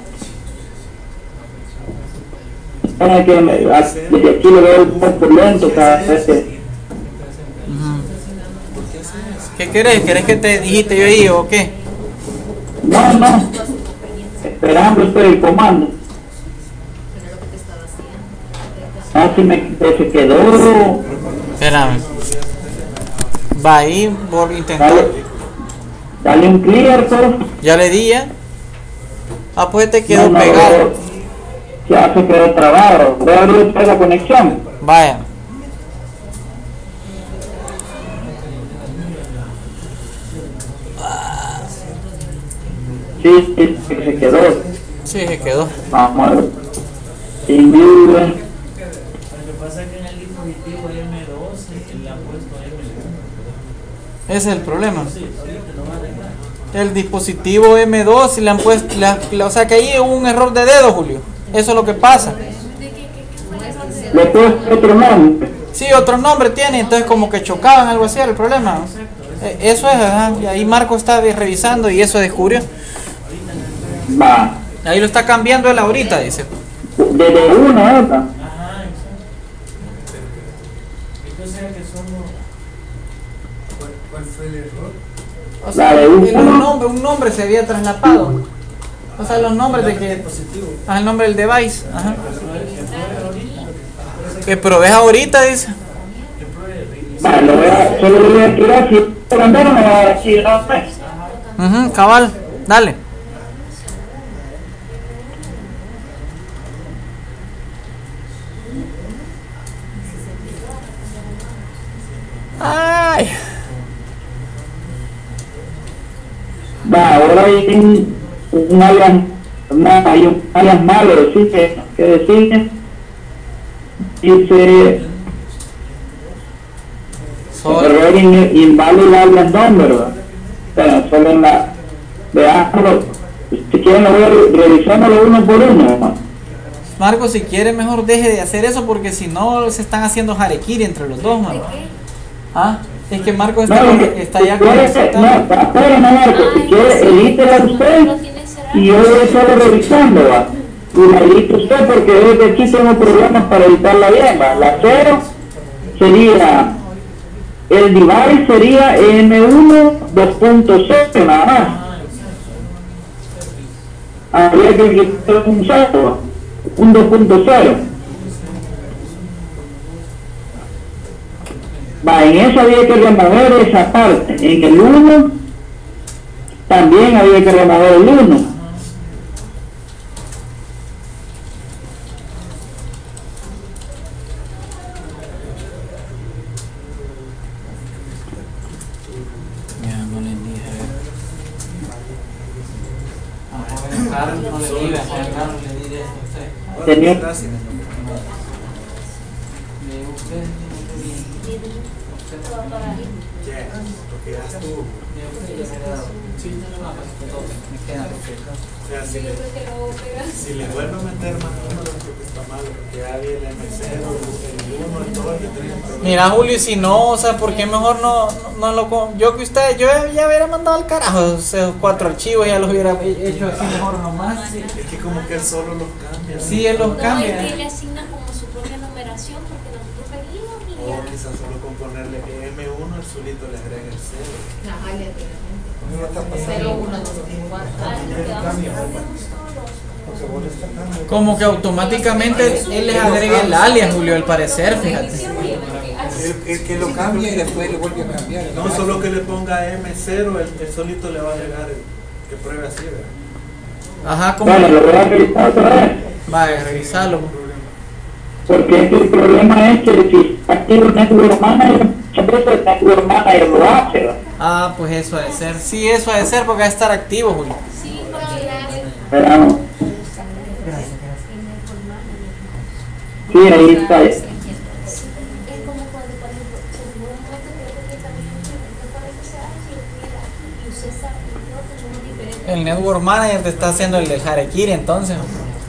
Para que me- a- desde aquí lo veo un poco lento cada vez que... Ujú. ¿Qué querés? ¿Querés que te dijiste yo ahí o qué? No, no, esperando estoy el comando. Ah, si me se quedó. Espérame. Va ahí por intentar. Dale, dale un clear, por favor. Ya le di ya. Ah, pues te quedó No, no, pegado. ya se quedó trabado. Voy a abrir otra vez la conexión. Vaya. Sí, sí, sí, se quedó. Sí, se quedó. Vamos a ver. Sin duda. Lo que pasa es que en el dispositivo M dos él le ha puesto M uno. Ese es el problema. Sí, ahorita lo va a arreglar. El dispositivo M dos le han puesto, le han- le- o sea que ahí hubo un error de dedo, Julio. Eso es lo que pasa. Le he puesto otro nombre. Sí, otro nombre tiene, entonces como que chocaban, algo así era el problema. Eh, Eso es, ajá, y ahí Marco está revisando y eso descubrió. Va. Ahí lo está cambiando él ahorita, dice. desde uno a otra. Ajá, exacto. Entonces, que somos. ¿Cuál, cuál fue el error? O sea, La de el- uno. un nombre, un nombre se había traslapado. O sea, los nombres de que. Positivo. Ah, el nombre del device. Ajá. Que probes ahorita, dice. Vale, lo voy a, solo lo voy a activar, si lo mandaron me va a decir, no, pues. Ujú, cabal, dale. Ay. Va, ahora hay un, un alias, una, hay un alias malo, decir que, que decir, dice, Solo. error in- invalid alias number, ¿verdad? Pero solo en la, veámoslo, si quieren lo voy a re- revisándolo uno por uno, ¿no? Marco, si quiere, mejor deje de hacer eso porque si no se están haciendo harakiri entre los dos, ¿De mano. qué? Ah, es que Marco está, No, con- que- está si ya con quiere, el setup. no, espera, no, Marco, si Ay, quiere, sí, edítela no, usted no tiene cerrado. y yo voy a estarlo revisando, ¿va? Y la edita usted porque desde aquí tengo problemas para editarla bien, ¿va? La cero sería, el device sería eme uno dos punto cero nada más. Habría que quitar un cero, un dos punto cero. Va, en eso había que remover esa parte. En el uno también había que remover el uno. Ya, no le dije. A joven Carlos no le diga, a joven Carlos le diré esto a usted. Tenía- Gracias. Le digo, usted, usted, usted, Ya, porque ya estuvo. ya usted ya se le ha dado. Sí, no, pues, todo, me queda lo que- O sea, si Yo le, creo que lo pegas. si le vuelvo a meter más números, porque está mal, porque ya vi el eme cero, el uno, el dos, el tres. Mira, Julio, y si no, o sea, ¿por qué mejor no, no, no lo con- yo que usted, yo ya hubiera mandado al carajo esos cuatro archivos, ya los hubiera hecho así mejor nomás. Sí, Es que como que él solo los cambia. sí él los No, cambia. es que le asigna como su propia numeración porque nosotros pedimos y O ya. quizás solo con ponerle eme uno, el solito le agrega el cero. Ajá, le No está pasando. cero, uno, dos, cuatro. Ah, nos quedamos Cambia. solos. Porque vos le estás dando. Como que automáticamente él les agrega el alias, Julio, al parecer, fíjate. El, el que lo cambia y después le vuelve a cambiar. No, solo que le ponga eme cero, el, el solito le va a agregar el, que pruebe así, ¿verdad? Ajá, como. Bueno, lo voy a revisar otra vez. Vaya, revisalo. Porque es que el problema es que si activo el Network Manager, muchas veces el Network Manager lo hace, ¿verdad? Ah, pues eso ha de ser. Sí, eso ha de ser porque va a estar activo, Julio. Sí, porque ya Pero, sí, ahí está. es como cuando, por ejemplo, en un momento creo que también me parece que sea así, mira, y usted sabe, yo tenemos diferentes. El Network Manager te está haciendo el del harakiri, entonces.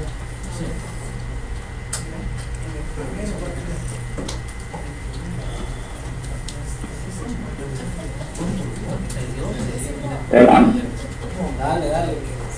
¿Verdad? Dale, dale.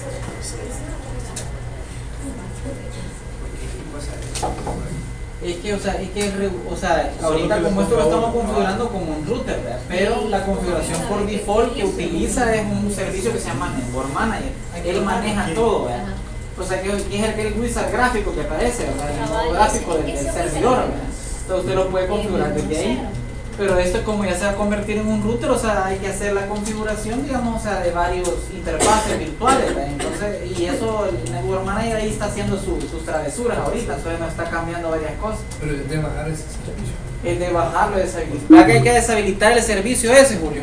Es que, o sea, es que, re- o sea, ahorita como esto lo estamos configurando como un router, ¿verdad? Pero la configuración por default que utiliza es un servicio que se llama Network Manager. Él maneja todo, ¿verdad? O sea, que que es el, el wizard gráfico que aparece, ¿verdad? El modo gráfico del, del servidor, ¿verdad? Entonces usted lo puede configurar desde ahí. Pero esto como ya se va a convertir en un router, o sea, hay que hacer la configuración, digamos, o sea, de varios interfaces virtuales, ¿verdad? Entonces, y eso el Network Manager ahí está haciendo su- sus travesuras ahorita, entonces nos está cambiando varias cosas. Pero de bajar ese servicio. El de bajarlo, deshabilitar. ¿Verdad que hay que deshabilitar el servicio ese, Julio?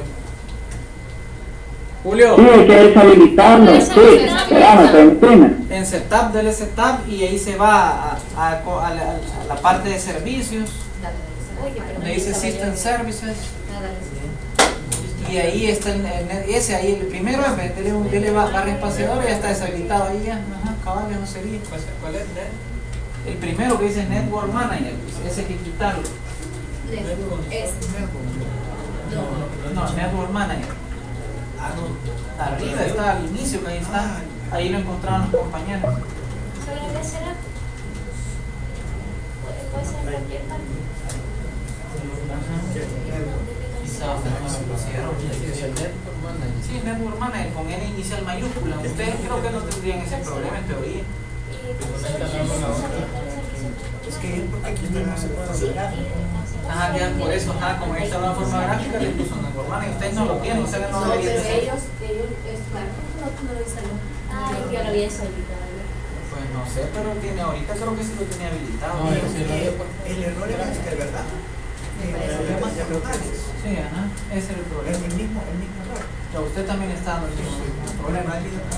Julio, Sí, hay que deshabilitarlo, sí. Espérame, permíteme. en setup, dele setup y ahí se va a, a- a la, a la parte de servicios, le dice System Services. Y ahí está el, el- ese ahí, el primero es dele, un- dele ba- barra espaciadora y ya está deshabilitado ahí ya. Ajá, cabal, eso sería. ¿Cuál es? El primero que dice Network Manager, ese hay que quitarlo. Es. No, Network Manager. Ah, no. Arriba está al inicio, que ahí está. Ahí lo encontraron los compañeros. Solo debe ser puede ser en cualquier parte. Sí, network manager con N inicial mayúscula. Ustedes creo que no tendrían ese problema en teoría. Es que porque aquí no se puede hacer. Ajá, ya por eso, ajá, como esta nueva forma gráfica le puso network manager. Ustedes no lo tienen, ustedes no lo No, pero deberían tener. ellos, ellos, es claro, no, no lo instaló. Ay, ya lo había deshabilitado. Pues no sé, pero tiene ahorita creo que sí lo tenía habilitado. No, el, el error era este, ¿verdad? Eh, Problemas diagonales. Sí, ajá, ese es el problema. Es el mismo, el mismo error. Ya usted también está dando el mismo problema.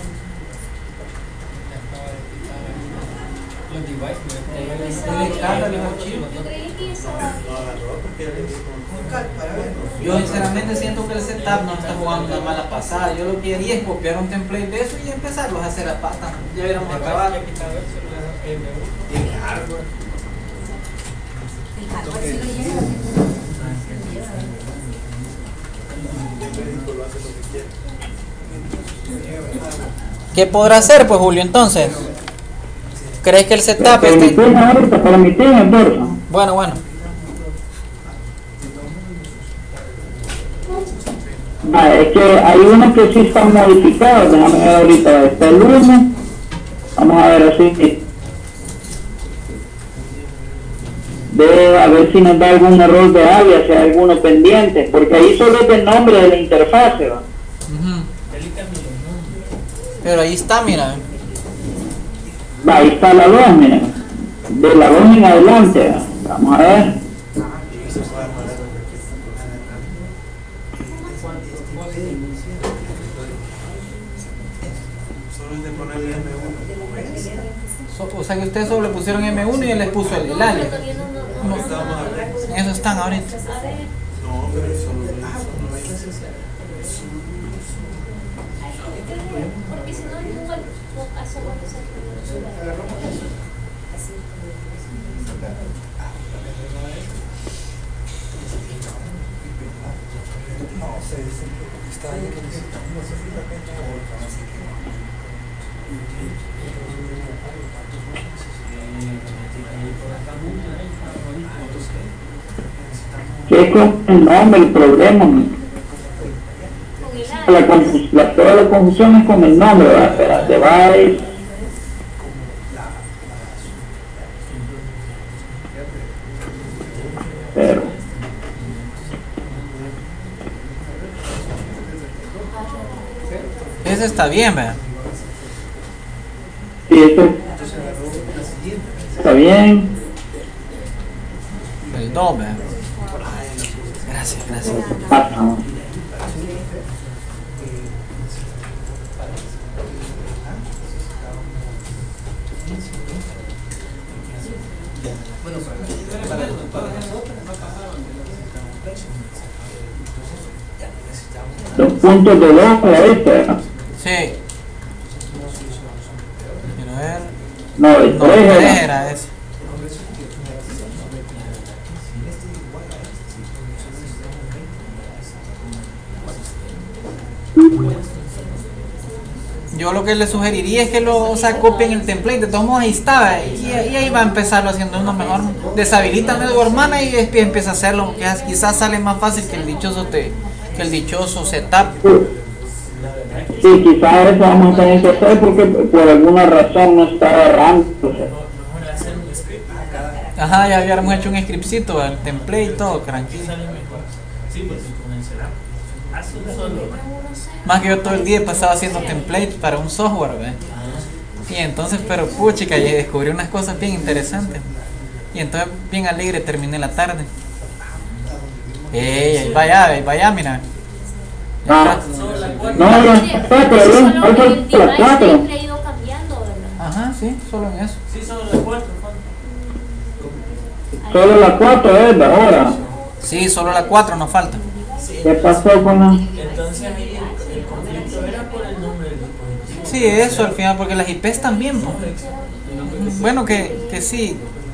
Los devices, Él descarga los archivos. Yo creí que estaba. Lo agarró porque ya le dijo. Para ver. Yo sinceramente siento que el setup no está jugando una mala pasada. Yo lo que haría es copiar un template de eso y empezarlos a hacer a pata. Ya hubiéramos acabado. Y el hardware. El hardware sí lo lleva. El médico lo hace lo que quiere. ¿Qué podrá hacer, pues, Julio, entonces? ¿Crees que el setup esté...? Permitirme ahorita, permitirme, porfa. Bueno, bueno. Ah, es que hay unos que sí están modificados. Déjame ver ahorita. Está el uno. Vamos a ver así. Ve a ver si nos da algún error de área, si hay alguno pendiente. Porque ahí solo es el nombre de la interfase, ¿va? Ujú. Pero ahí está, mira. Va, ahí está la dos, mira. De la dos en adelante. ¿Va? Vamos a ver. Solo es de ponerle M uno. So- o sea que ustedes solo le pusieron M uno y él les puso el, el alias. Todavía no, no, no. Estamos a ver. En eso están ahorita. A ver. No, pero solo lo hizo. Porque si no, no hace cuando se No, se dice que está ahí que necesitamos ¿Qué es con el nombre, el problema? con el La, área. confus- la- toda la confusión es con el nombre, ¿verdad? Espera, device. Pero, Ese está bien, ¿verdad? sí, eso está bien. El dos, ¿verdad? Gracias, gracias. Pasa. Los puntos de dos a este, ¿verdad? Sí. Quiero ver. No, el No, tres tres era. era ese. Yo lo que le sugeriría es que lo, o sea, copien el template, de todos modos ahí está, y, y ahí va a empezarlo haciendo uno mejor. Deshabilita Network Manager y después empieza a hacerlo, que quizás sale más fácil que el dichoso te, que el dichoso setup. Sí, quizás eso vamos a tener que hacer porque por alguna razón no está agarrando. O sea, Mejor hacer un script a cada. Ajá, ya habíamos hecho un scriptcito, el template y todo, tranquilo. Sale mejor. Sí, porque con el setup. Haz un solo. Más que yo todo el día pasaba haciendo templates para un software, ¿ve? Y entonces, pero puchica, y descubrí unas cosas bien interesantes. Y entonces, bien alegre, terminé la tarde. Ey, ahí va allá, ahí va allá, mira. Ah, Solo la no, cuarta. no, Oye, está, pero solo bien, ahí el fue device las cuatro. name le ha ido cambiando, ¿verdad? Ajá, sí, solo en eso. Sí, solo la cuarta. falta. Solo las cuatro es de ahora. Sí, solo la cuatro nos falta. ¿Qué pasó con la...? Entonces ahí el, el conflicto era por el nombre del dispositivo. Sí, eso al final, porque las I Ps también, pues. Bueno, que, que sí. Sí.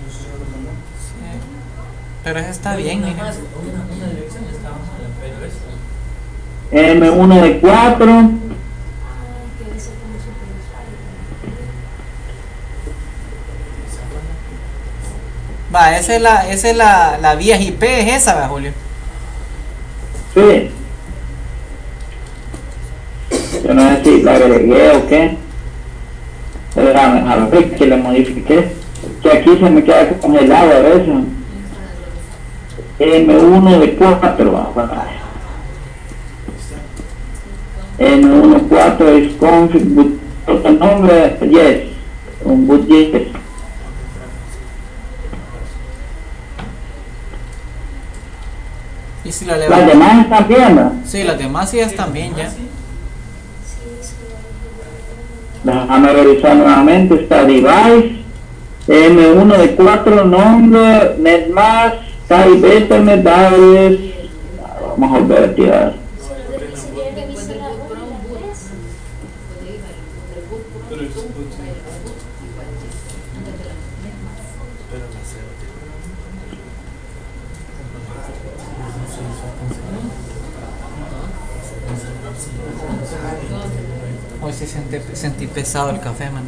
Pero eso está bien, Una, mira. más, una, una dirección estaba mala, pero eso. M uno de cuatro. Ah, que debe ser como superusuario. Va, esa es la, esa es la, la vía I P, es esa, ¿verdad, Julio? Sí. Yo no sé si la agregué o qué. Pero déjame, a ver que la modifiqué. Que aquí se me queda congelado a veces. M uno de cuatro. M uno de cuatro es config boot. El nombre, yes. Un boot yes. Y si la Las levantamos. demás están bien, ¿no? Sí, las demás sí ya están bien ya. Déjame revisar nuevamente. Está device. M uno de cuatro, nombre, netmask, type ethernet, datos. Vamos a volver a tirar. Hoy sí sentí, sentí pesado el café, man.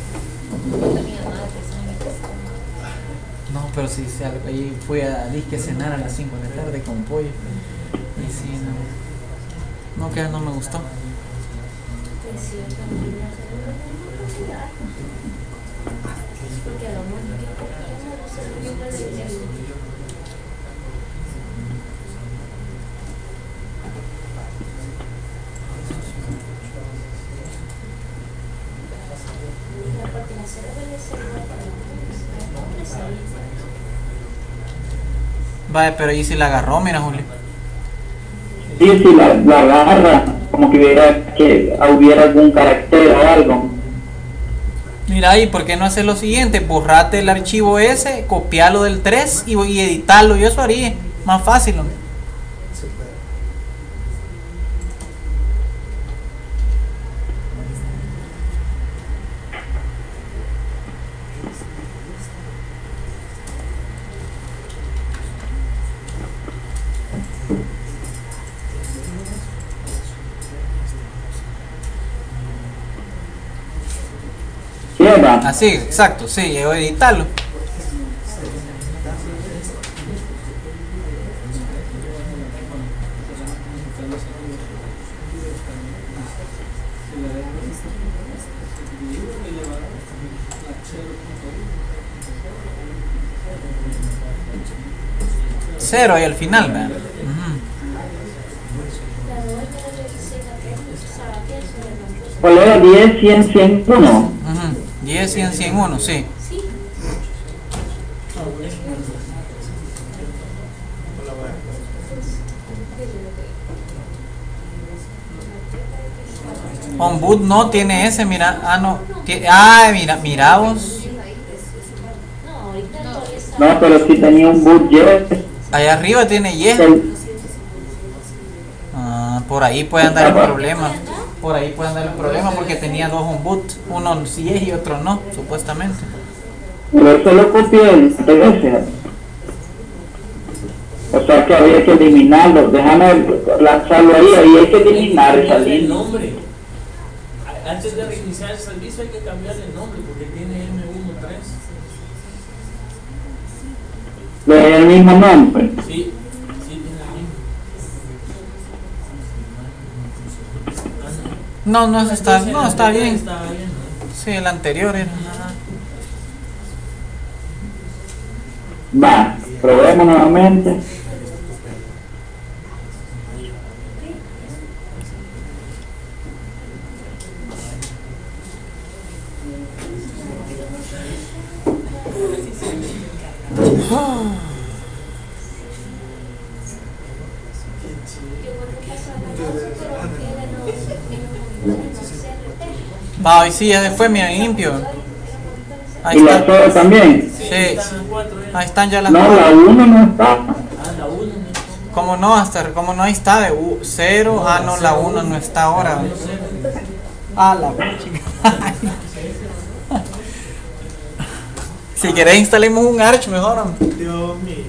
No, pero sí, sí, ahí fui a disque cenar a las cinco de la tarde con pollo. Y sí, no. No, que no me gustó. Vale, pero ahí sí la agarró, mira, Julio. Sí, sí, la, la agarra, como que hubiera, que hubiera algún carácter o algo. Mira, ¿y por qué no hacer lo siguiente? Borrate el archivo ese, copiarlo del tres y, y editarlo. Yo eso haría, más fácil, ¿no? ¿Cierto? Así, exacto, sí, yo editarlo. Cero ahí al final, ¿verdad? Ujú. ¿Cuál era? diez, cien, ciento uno. Ujú. diez, cien, ciento uno, sí. On boot no tiene ese, mira, ah no, tie- ah mira, mira vos, No, pero sí tenía un boot yes. allá arriba tiene yes. El- Ah, por ahí puede andar el problema, por ahí puede andar el problema porque tenía dos on boot, uno sí es y otro no, supuestamente. Pero eso lo copié el P D F. O sea que había que eliminarlo. Déjame lanzarlo ahí. Ahí hay que eliminar esa Cambiarle el línea. nombre. A- Antes de reiniciar el servicio hay que cambiarle el nombre porque tiene M uno tres. Es el mismo nombre. Sí, sí, tiene el mismo. No, no, eso está, Entonces, no, el está anterior bien, estaba bien, ¿no? sí, el anterior era, ajá. Va, probemos nuevamente. Va, hoy sí, ya se fue, mira, limpio. Ahí Y la está, cero también. sí, Están las cuatro, ¿eh? ahí están ya las No, la uno no está. Ah, la uno no está. ¿Cómo no? Hasta, ¿cómo no? Ahí está, de u- cero, ah no, la uno no está ahora. Ah, la chica. Si querés instalemos un Arch mejor. hombre. Dios mío.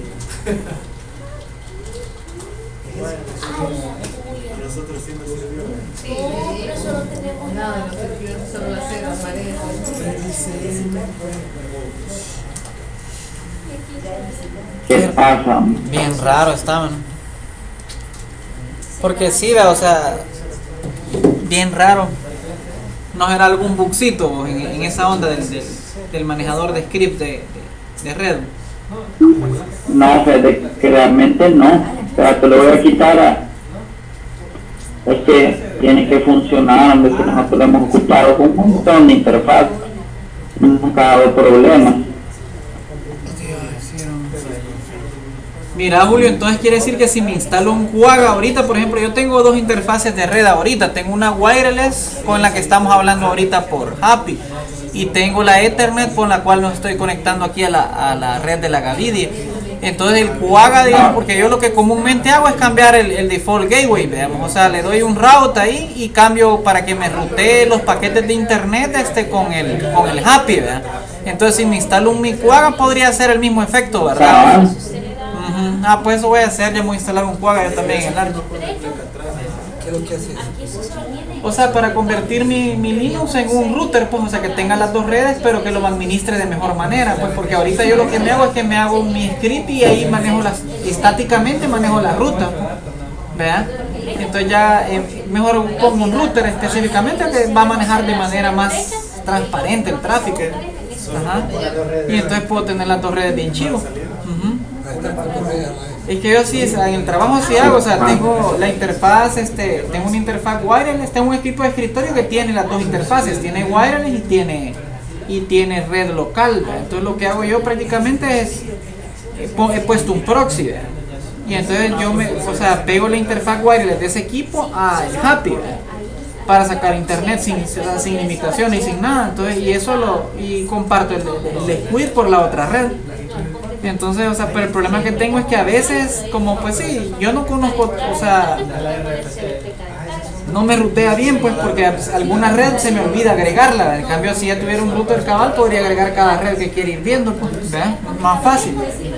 Bueno, nosotros sí nos sirvió. No, pero solo tenemos Nada, la- no sirvió, solo la cera aparece. ¿Qué pasa? Bien raro estaban. Porque sí, vea, o sea, bien raro. No era algún bugcito en, en esa onda del, del, del manejador de script de, de, de red. No, Fede, que realmente no. O sea, te lo voy a quitar a... Es que tiene que funcionar, hombre, que nosotros hemos ocupado con un montón de interfaz. Nunca ha dado problemas. Mira, Julio, entonces quiere decir que si me instalo un Quagga ahorita, por ejemplo, yo tengo dos interfaces de red ahorita. Tengo una wireless con la que estamos hablando ahorita por Happy. Y tengo la Ethernet con la cual nos estoy conectando aquí a la, a la red de la Gavidia. Entonces el Quagga, digamos, porque yo lo que comúnmente hago es cambiar el, el default gateway, veamos, o sea, le doy un route ahí y cambio para que me rutee los paquetes de internet este con el, con el Happy, ¿verdad? Entonces si me instalo un mi Quagga podría hacer el mismo efecto, ¿verdad? Uh-huh. Ah, pues eso voy a hacer, ya voy a instalar un Quagga yo también en el árbol. ¿Qué es lo que haces? O sea, para convertir mi, mi Linux en un router, pues, o sea, que tenga las dos redes, pero que lo administre de mejor manera, pues, porque ahorita yo lo que me hago es que me hago mi script y ahí manejo las, estáticamente manejo la ruta, ¿verdad? Entonces ya eh, mejor pongo un router específicamente que va a manejar de manera más transparente el tráfico. Ajá. Y entonces puedo tener las dos redes bien chivo. Uh-huh. Es que yo sí, en el trabajo sí hago, o sea, tengo la interfaz, este, tengo una interfaz wireless, tengo un equipo de escritorio que tiene las dos interfaces, tiene wireless y tiene y tiene red local, ¿verdad? Entonces lo que hago yo prácticamente es, he, he puesto un proxy, ¿verdad? Y entonces yo me, o sea, pego la interfaz wireless de ese equipo al Happy, ¿verdad? Para sacar internet sin, sin limitaciones y sin nada, entonces, y eso lo, y comparto el, el, el squid por la otra red. Entonces, o sea, pero el problema que tengo es que a veces, como pues sí, yo no conozco, o sea, no me rutea bien, pues, porque pues, alguna red se me olvida agregarla. En cambio, si ya tuviera un router cabal, podría agregar cada red que quiera ir viendo, pues, ¿verdad? Más fácil.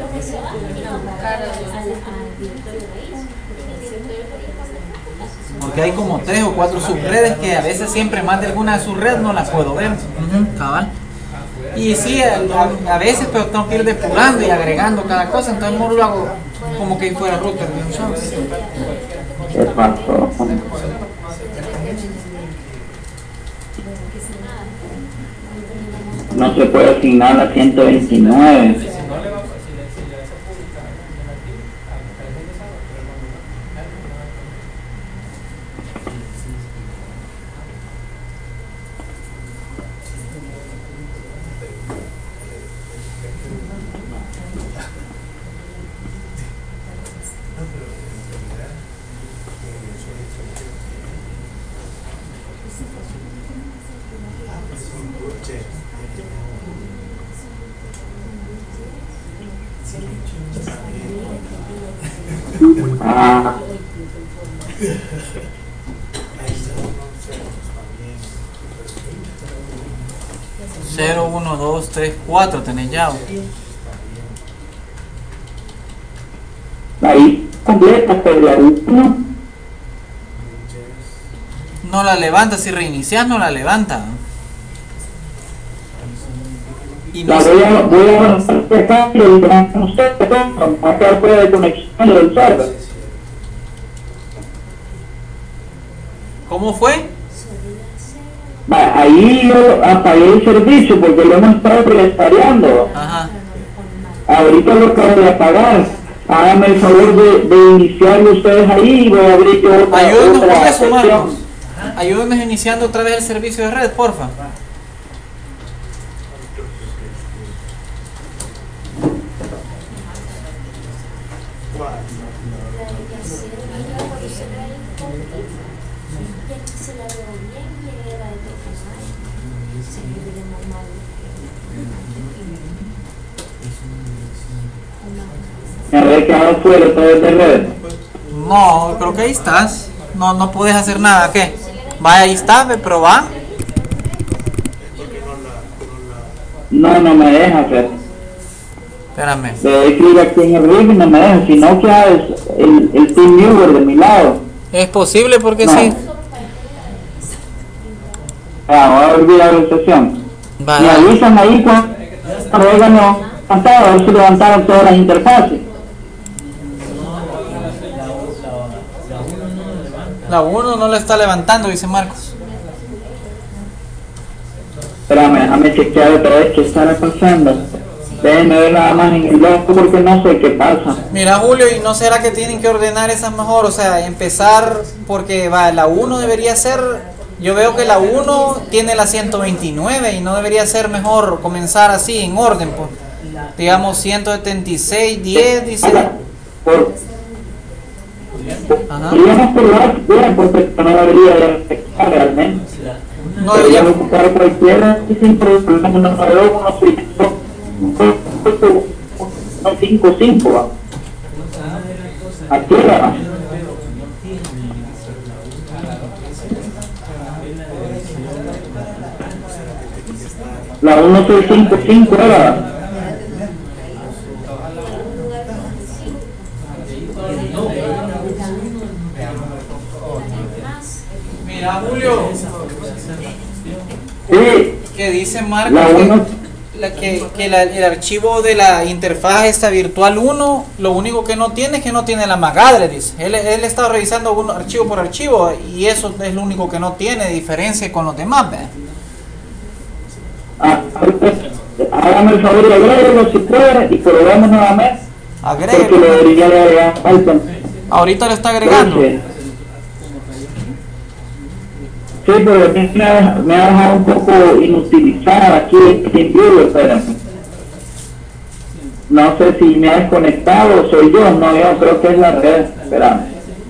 Porque hay como tres o cuatro subredes que a veces siempre más de alguna de sus redes no las puedo ver. Uh-huh, cabal. Y sí, a, a, a veces, pero tengo que ir depurando y agregando cada cosa, entonces no lo hago como que fuera router de un show. ¿Qué pasó? No se puede asignar a ciento veintinueve. Ah. cero, uno, dos, tres, cuatro tenés ya. Ahí completa, pero la última. No la levanta, si reinicias no la levanta. Y no La voy a, voy a sacar el acá fuera de conexión del server. ¿Cómo fue? Va, ahí yo apagué el servicio porque lo hemos estado restaurando. Ajá. Ahorita lo acabo de apagar. Háganme el favor de, de iniciarlo ustedes ahí y voy a abrir yo otra, Ayúdenos otra con eso, sección. Marcos. Ayúdenos iniciando otra vez el servicio de red, porfa. Me habré quedado fuera todo este red. No, creo que ahí estás. No, no puedes hacer nada, ¿qué? Vaya, ahí está, ve, pero va. No, no me deja hacer. Espérame. Le doy clic aquí en el rig y no me deja. Si no, ¿qué haces? El, el Team Viewer de mi lado. Es posible porque No. sí. Ah, voy a olvidar la sesión. Me Vaya. avisan ahí cuando cuando oigan a pasado, a ver si levantaron todas las interfaces. La uno no la está levantando, dice Marcos. Espérame, déjame chequear otra vez qué estará pasando. Déjenme ver nada más en el blog porque no sé qué pasa. Mira, Julio, ¿y no será que tienen que ordenar esas mejor? O sea, empezar, porque va, la uno debería ser, yo veo que la uno tiene la ciento veintinueve y no debería ser mejor comenzar así, en orden, pues. Digamos ciento setenta y seis, diez, dice. Por, Ajá. podríamos probar bien porque no debería de afectar realmente. No Debería debería. ocupar cualquiera y sin problema uno uno cinco cinco aquí va. La uno seis cinco cinco era. Mira, Julio, Sí, que dice Marcos la que, uno, la, que, que la- el archivo de la interfaz esta virtual uno, lo único que no tiene es que no tiene la MAC-address, dice. Él, él está revisando uno, archivo por archivo y eso es lo único que no tiene diferencia con los demás, ¿ve? ah, hágame el favor de agregarlo si puede y probamos nuevamente porque lo Agrégalo. debería de agregar falta. Ahorita lo está agregando. Sí, pero a mí me ha, me ha dejado un poco inutilizada aquí en TeamViewer, espérame. No sé si me ha desconectado o soy yo, no, yo creo que es la red, espérame.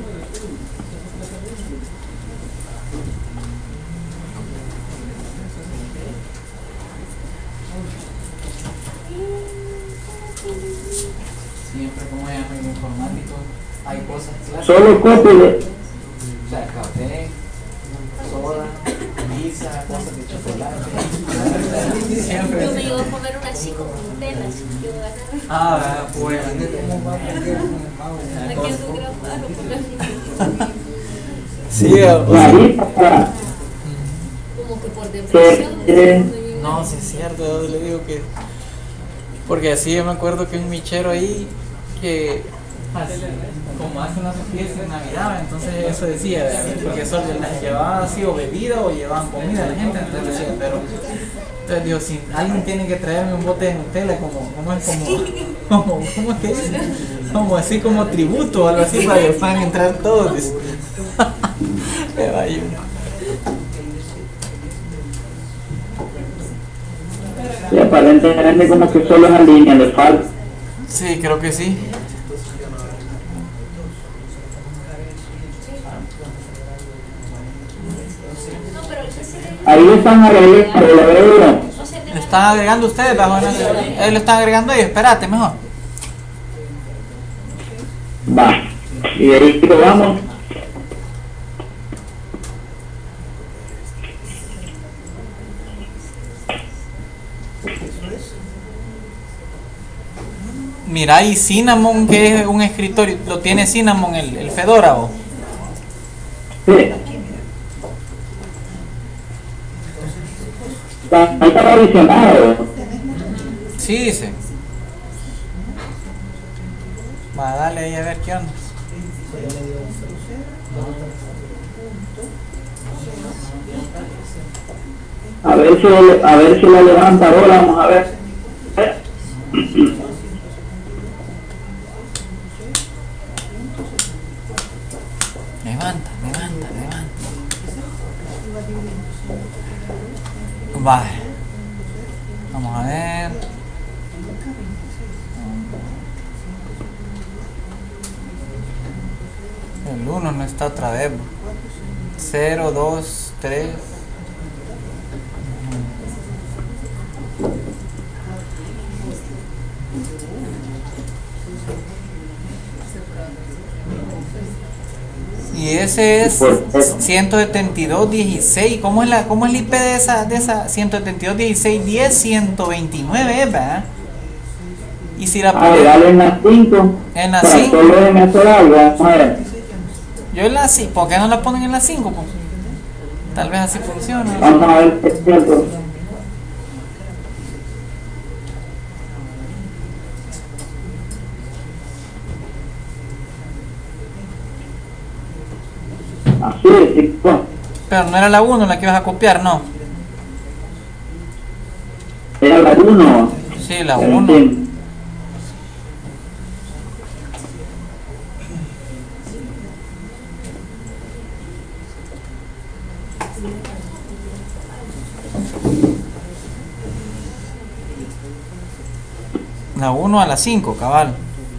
Siempre como es amigo informático, hay cosas claras. Solo copio de... O sea, café, soda, pizza, cosas de chocolate. Siempre. Yo me iba a comer unas cinco con Nutella, así que yo agarré. Ah, pues. Aquí ando grabando, porque Sí, o La sea, lista para... como que por que, depresión. eh, no, sí es cierto, yo le digo que. Porque así yo me acuerdo que un michero ahí que. Como hace una fiesta en Navidad, entonces eso decía, porque eso les llevaba así o bebida o llevaban comida a la gente, entonces decía, pero. Entonces digo, si alguien tiene que traerme un bote de Nutella, como, como es como, como, ¿cómo es que es? Como así como tributo o algo así para que puedan entrar todos. Dice. Me va yo. y aparentemente como que solo es la línea de falta. Sí, creo que sí. No, pero ahorita sí le- Ahí están agregando la verdad. o sea, de ¿Le están agregando ustedes bajo en el- eh, lo están agregando ellos? Espérate, mejor. Va. Y de ahí probamos. Mira, y Cinnamon, que es un escritorio, lo tiene Cinnamon, el, el Fedora, ¿o? Sí. Está, ahí está adicionado. Sí, dice. Va, dale ahí a ver qué onda. A ver si lo- a ver si la levanta ahora, vamos a ver. Levanta, levanta, levanta. Vale. Vamos a ver. El uno no está otra vez. cero, dos, tres. Y ese es ciento setenta y dos punto dieciséis. ¿Cómo es la cómo es el I P de esa de esa ciento setenta y dos punto dieciséis punto diez punto ciento veintinueve, ¿verdad? Y si la A ver, pones dale en las cinco. en la Para cinco, solo en hacer algo, vamos a ver. yo en la cinco, ¿por qué no la ponen en la cinco? Pues? Tal vez así funciona. Vamos a ver si es cierto. Así es, sí, bueno, Pero no era la uno la que ibas a copiar, no. era la uno. Sí, la Pero uno. entiendo. La uno a la cinco, cabal.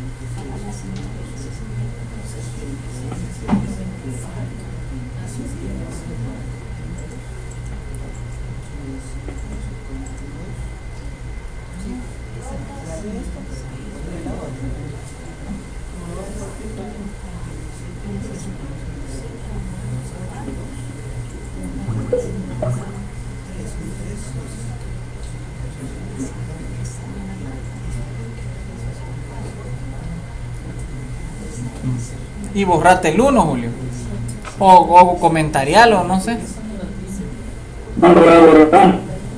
Y borrate el uno, Julio. O, o comentarialo, no sé. No lo voy a borrar.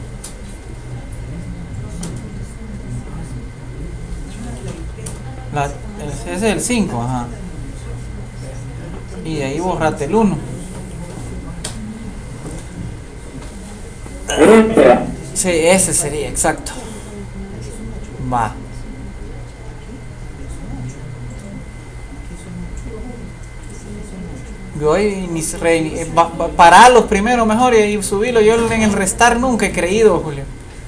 La- ese es el cinco, ajá. Y de ahí borrate el uno. Ese. Sí, ese sería, exacto. Va. Yo y ni se re- eh, va- va- paralos primero mejor y, y subirlo. Yo en el restar nunca he creído, Julio.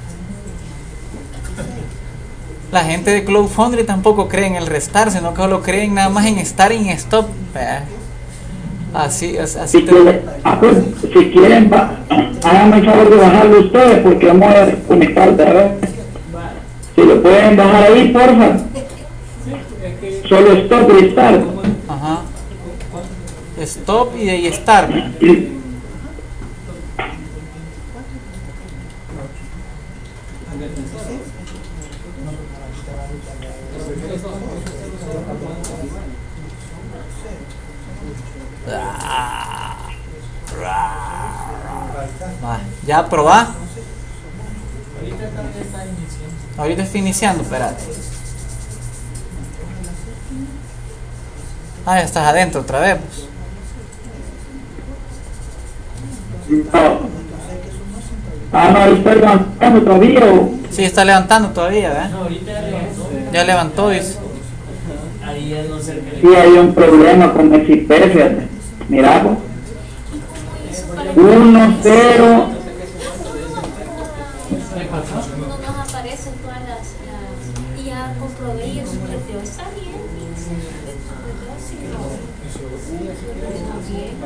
La gente de Cloudfundry tampoco cree en el restar, sino que solo creen nada más en estar y en stop. Eh, Así, es- así Si te... quieren, ah, pues, si quieren ba- háganme el favor de bajarlo ustedes porque vamos a desconectar otra vez. Si lo pueden bajar ahí, porfa. Solo stop y start. Ajá. Stop y de ahí start. Va, ya probá. Ahorita estoy iniciando, espérate. Ah, ya estás adentro otra vez, pues. No. Ah, no, ahí está levantando todavía. o- Sí, está levantando todavía, ¿verdad? No, ahorita ya levantó. Ya levantó, dice. Ahí ya no sé qué Sí, hay un problema con el I P, fíjate. Mira, pues. uno, cero. No nos aparecen todas las, las- y ya comprobé y el superfluo está bien, dice. El superfluo sí lo- está bien.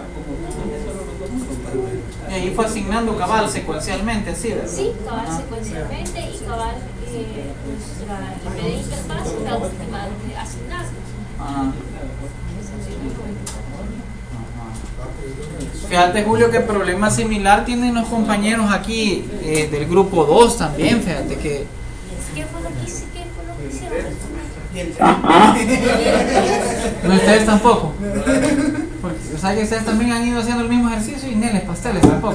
Y ahí fue asignando cabal secuencialmente, así, ¿verdad? Sí, cabal Ah. secuencialmente y cabal eh, nuestra I P de interfaz es la última asignada. Ajá. Fíjate, Julio, que problema similar tienen los compañeros aquí eh, del grupo dos también, fíjate que... ¿Qué fue lo que hice? ¿Qué fue lo que hicieron? Ajá. No, ustedes tampoco. Porque, o sea que ustedes también han ido haciendo el mismo ejercicio y neles, pasteles tampoco.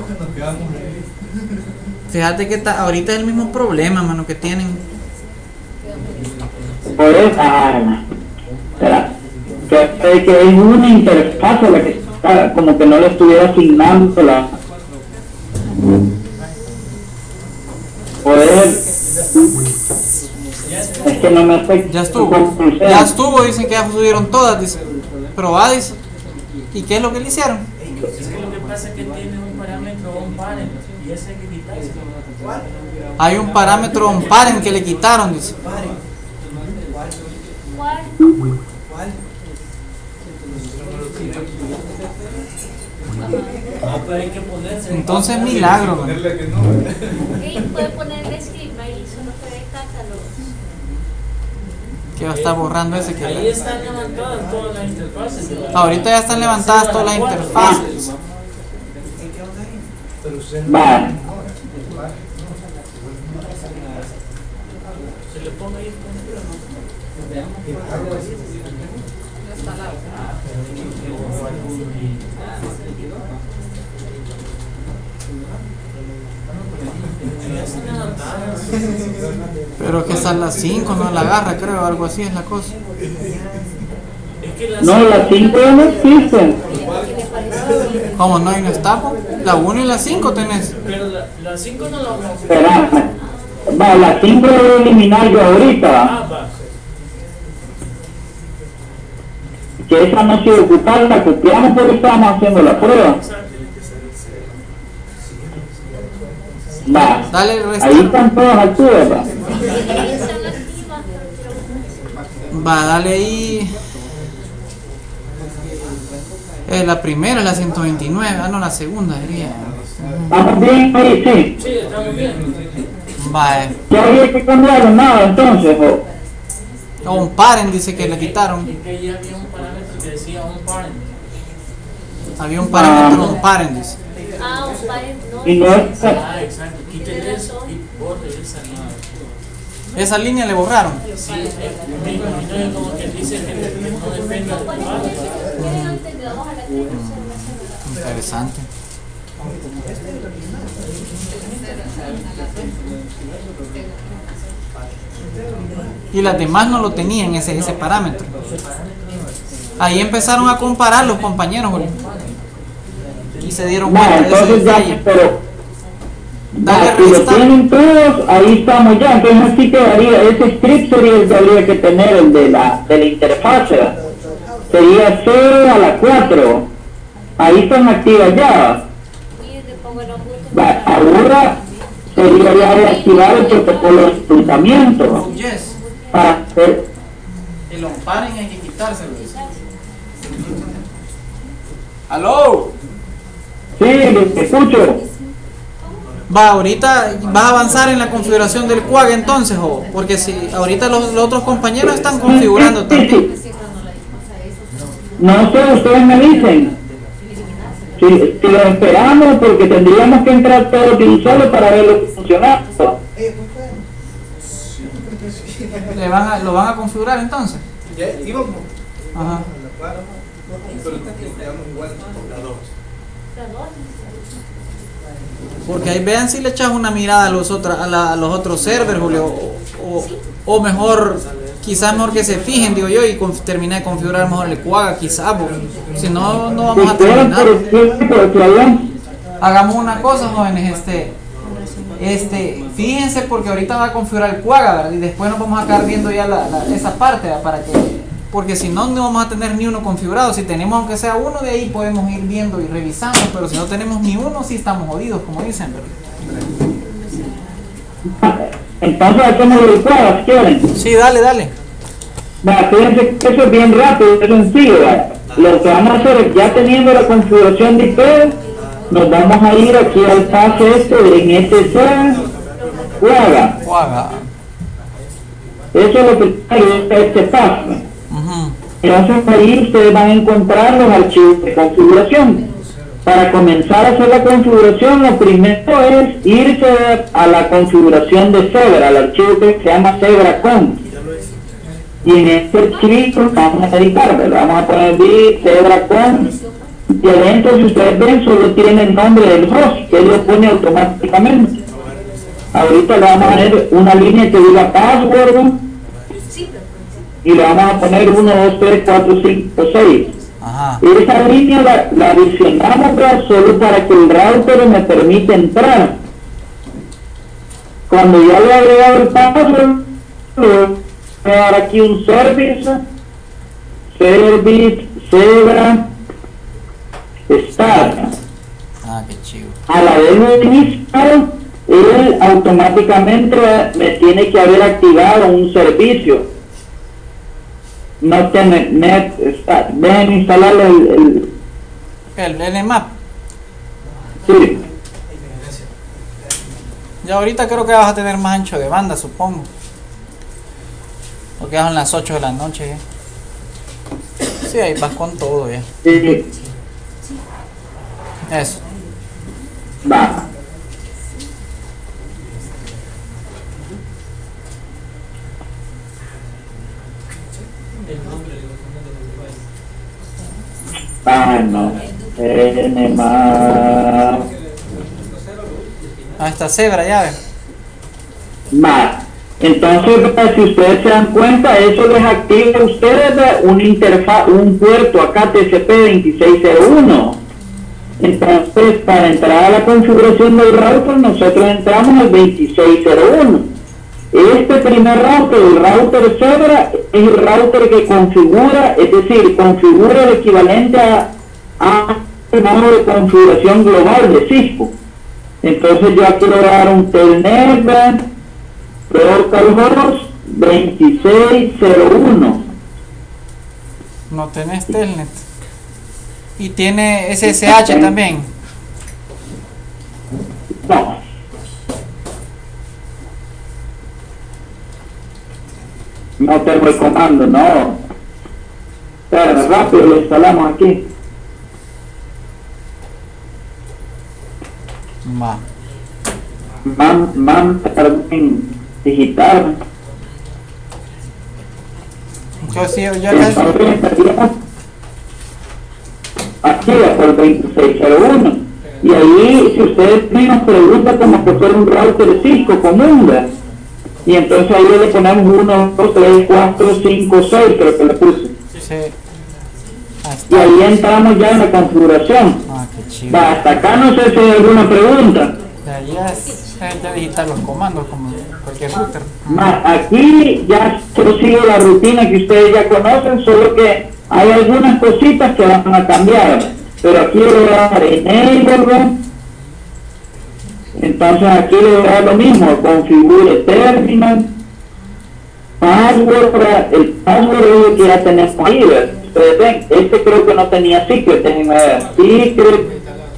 Fíjate que ta- ahorita es el mismo problema, mano, que tienen. Por eso, ah, espera. Que, que es una interfaz la que está, como que no le estuviera asignando la. Por eso. Es que no me afecta. Ya estuvo. Ya estuvo, dicen que ya subieron todas, dice. Probá, dice. ¿Y qué es lo que le hicieron? Es que lo que pasa es que tiene un parámetro o un parent y ese hay que quitarse. Hay un parámetro on parent que le quitaron, dice. ¿Cuál? Ah, pero hay que ponerse. Entonces, milagro, mano. Ok, puede ponerle script ahí, solo que catálogo. Que va a estar borrando ese Ahí que... están levantadas todas las interfaces. de la- Ahorita ya están levantadas todas las interfaces. Va. Se le pone ahí. Pero que están las cinco, no la agarra, creo, algo así es la cosa. Es que las No, las cinco ya no existen. ¿Qué le parece? ¿Cómo no hay no está? Po? La uno y la cinco tenés. Pero la, la cinco no la vamos a hacer. Espera, va, la cinco la voy a eliminar yo ahorita, Ah, va. que esa no se ocupada, la copiamos porque estábamos haciendo la prueba. Exacto. Va, Dale el resto. ahí están todas activas, va. Va, dale ahí. Eh, la primera es la ciento veintinueve. Ah, no, la segunda diría. ¿Estamos bien ahí? Sí. Sí, estamos bien. Va, eh. ¿Ya había que cambiar nada entonces? O? O un paren dice que le quitaron. Es que ahí había un parámetro que decía un parent. Había un parámetro, un paren dice. Ah, un parent no. Y no es... Ah, exacto. Quítale eso y borre esa línea. Esa línea le borraron. Sí, eh, me imagino como que dice que no depende del padre. Interesante. Y las demás no lo tenían ese, ese parámetro. Ahí empezaron a comparar los compañeros, Julio. Y se dieron No, cuenta de ese entonces ya, detalle. pero... Dale Va, si lo resta. tienen todos, ahí estamos ya. Entonces así quedaría, ese script sería el que habría que tener, el de la, de la interfaz. ¿verdad? Sería cero a la cuatro. Ahí están activas ya. Va, ahora sería ya reactivar el protocolo de reclutamiento Yes. para hacer... El on paren hay que quitárselo. ¡Aló! Sí, les escucho. Va, ahorita vas a avanzar en la configuración del Quag entonces, o porque si ahorita los, los otros compañeros están configurando también. No sé, ustedes me dicen. Si, si lo esperamos, porque tendríamos que entrar todos y solo para verlo funcionar. ¿Le van a, ¿Lo van a configurar entonces? Ya íbamos. Ajá. Pero quedamos igual la dos. Porque ahí vean si le echas una mirada a los, otros a, la- a los otros servers, Julio. O, o, o mejor, quizás mejor que se fijen, digo yo, y conf- termine de configurar mejor el Quag, quizás. Porque si no, no vamos a Si quieren, terminar. por ejemplo, que hayan... Hagamos una cosa, jóvenes, este, este, fíjense porque ahorita va a configurar el Quag, ¿verdad? Y después nos vamos a quedar viendo ya la, la- esa parte, ¿verdad? Para que, porque si no, no vamos a tener ni uno configurado. Si tenemos aunque sea uno, de ahí podemos ir viendo y revisando, pero si no tenemos ni uno, sí estamos jodidos, como dicen, ¿verdad? Entonces hacemos el cuadro, si quieren. Sí, dale, dale. Va, fíjense que eso es bien rápido, es sencillo. ¿va? Lo que vamos a hacer es, ya teniendo la configuración de I P, nos vamos a ir aquí al pase este en este Quag. Quag. Eso es lo que es este paso. Ujú. Entonces ahí ustedes van a encontrar los archivos de configuración. Para comenzar a hacer la configuración, lo primero es irse a la configuración de Zebra, al archivo que se llama ZebraConf. Y en este archivo vamos a editar, ¿verdad? Vamos a poner ZebraConf. Y adentro, si ustedes ven, solo tiene el nombre del host, que él lo pone automáticamente. Ahorita le vamos a poner una línea que diga password. Y le vamos a poner uno, dos, tres, cuatro, cinco, seis. Ajá. Esa línea la, la adicionamos, ¿verdad? Solo para que el router me permita entrar. Cuando ya le he agregado el password, le voy a dar aquí un service, service, Zebra, start. Ah, qué chido. A la vez de iniciar, él automáticamente me tiene que haber activado un servicio. No tiene net, está, deben instalar el, el El Nmap. sí, Ya ahorita creo que vas a tener más ancho de banda, supongo. Porque ya son las ocho de la noche ya. Sí, ahí vas con todo ya. sí, Eso. va. Ah, no. N más. Ah, está Zebra ya, ve. Más. Entonces, pues, si ustedes se dan cuenta, eso les activa a ustedes, ¿verdad? una interfaz, un puerto acá T C P veintiséis cero uno. Entonces, para entrar a la configuración del router, nosotros entramos al veintiséis cero uno. Este primer router, el router Zebra, es el router que configura, es decir, configura el equivalente a, a el modo de configuración global de Cisco. Entonces yo aquí le voy a dar un telnet localhost veintiséis cero uno. No tenés telnet. Y tiene S S H también. No. No tengo el comando, no. Espera, rápido lo instalamos aquí. Va. Man, man, también digital. Yo sí, yo acá sí. Entonces estaríamos aquí por veintiséis cero uno. Y ahí, si ustedes nos preguntan como que fuera un router Cisco común, ¿verdad? Y entonces ahí le ponemos uno, dos, tres, cuatro, cinco, seis, creo que le puse. Sí. Ahí Y está. ahí entramos ya en la configuración. Ah, qué chido. Va, hasta acá no sé si hay alguna pregunta. Ya, ya es eh, ya digitar los comandos como cualquier router. Ma, aquí ya yo sigo la rutina que ustedes ya conocen, solo que hay algunas cositas que van a cambiar. Pero aquí le voy a dar enable. Entonces aquí le voy a dar lo mismo, configure terminal, password, el password es el que ya tenemos ahí, ¿verdad? Ustedes ven, este creo que no tenía secret, déjenme ver, secret,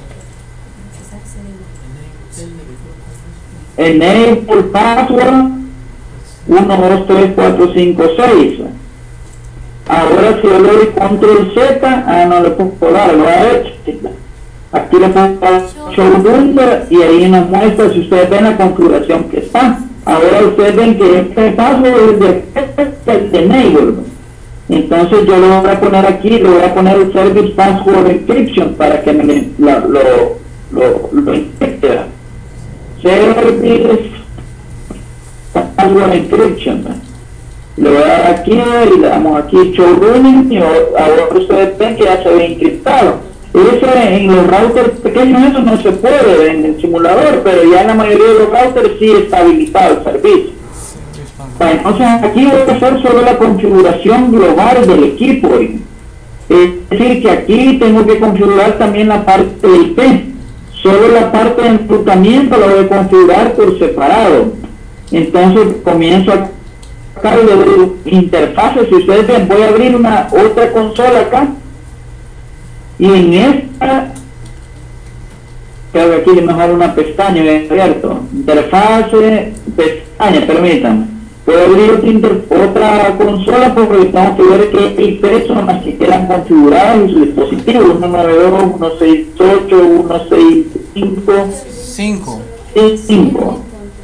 enable password, uno, dos, tres, cuatro, cinco, seis. Ahora si yo le doy control Z, ah no le puedo dar, lo he hecho. Aquí le pongo show window y ahí nos muestra si ustedes ven la configuración que está. Ahora ustedes ven que este password es de, es de enable. Entonces yo lo voy a poner aquí, le voy a poner el service password encryption para que me lo lo lo, lo encripte. Service password encryption. Le voy a dar aquí y le damos aquí show running y ahora ustedes ven que ya se ve encriptado. Eso en los routers pequeños eso no se puede en el simulador, pero ya en la mayoría de los routers sí está habilitado el servicio. Bueno, entonces aquí voy a hacer solo la configuración global del equipo. Es decir, que aquí tengo que configurar también la parte de I P. Solo la parte de enrutamiento la voy a configurar por separado. Entonces comienzo a sacar de interfaces. Si ustedes ven, voy a abrir una otra consola acá. Y en esta, creo que aquí es mejor una pestaña, bien abierto. Interfase, pestaña, permítanme. Puedo abrir otra, inter, otra consola porque tengo que ver qué I P son las que quedan configuradas en su dispositivo. uno nueve dos, uno seis ocho, uno seis cinco, cinco. cinco.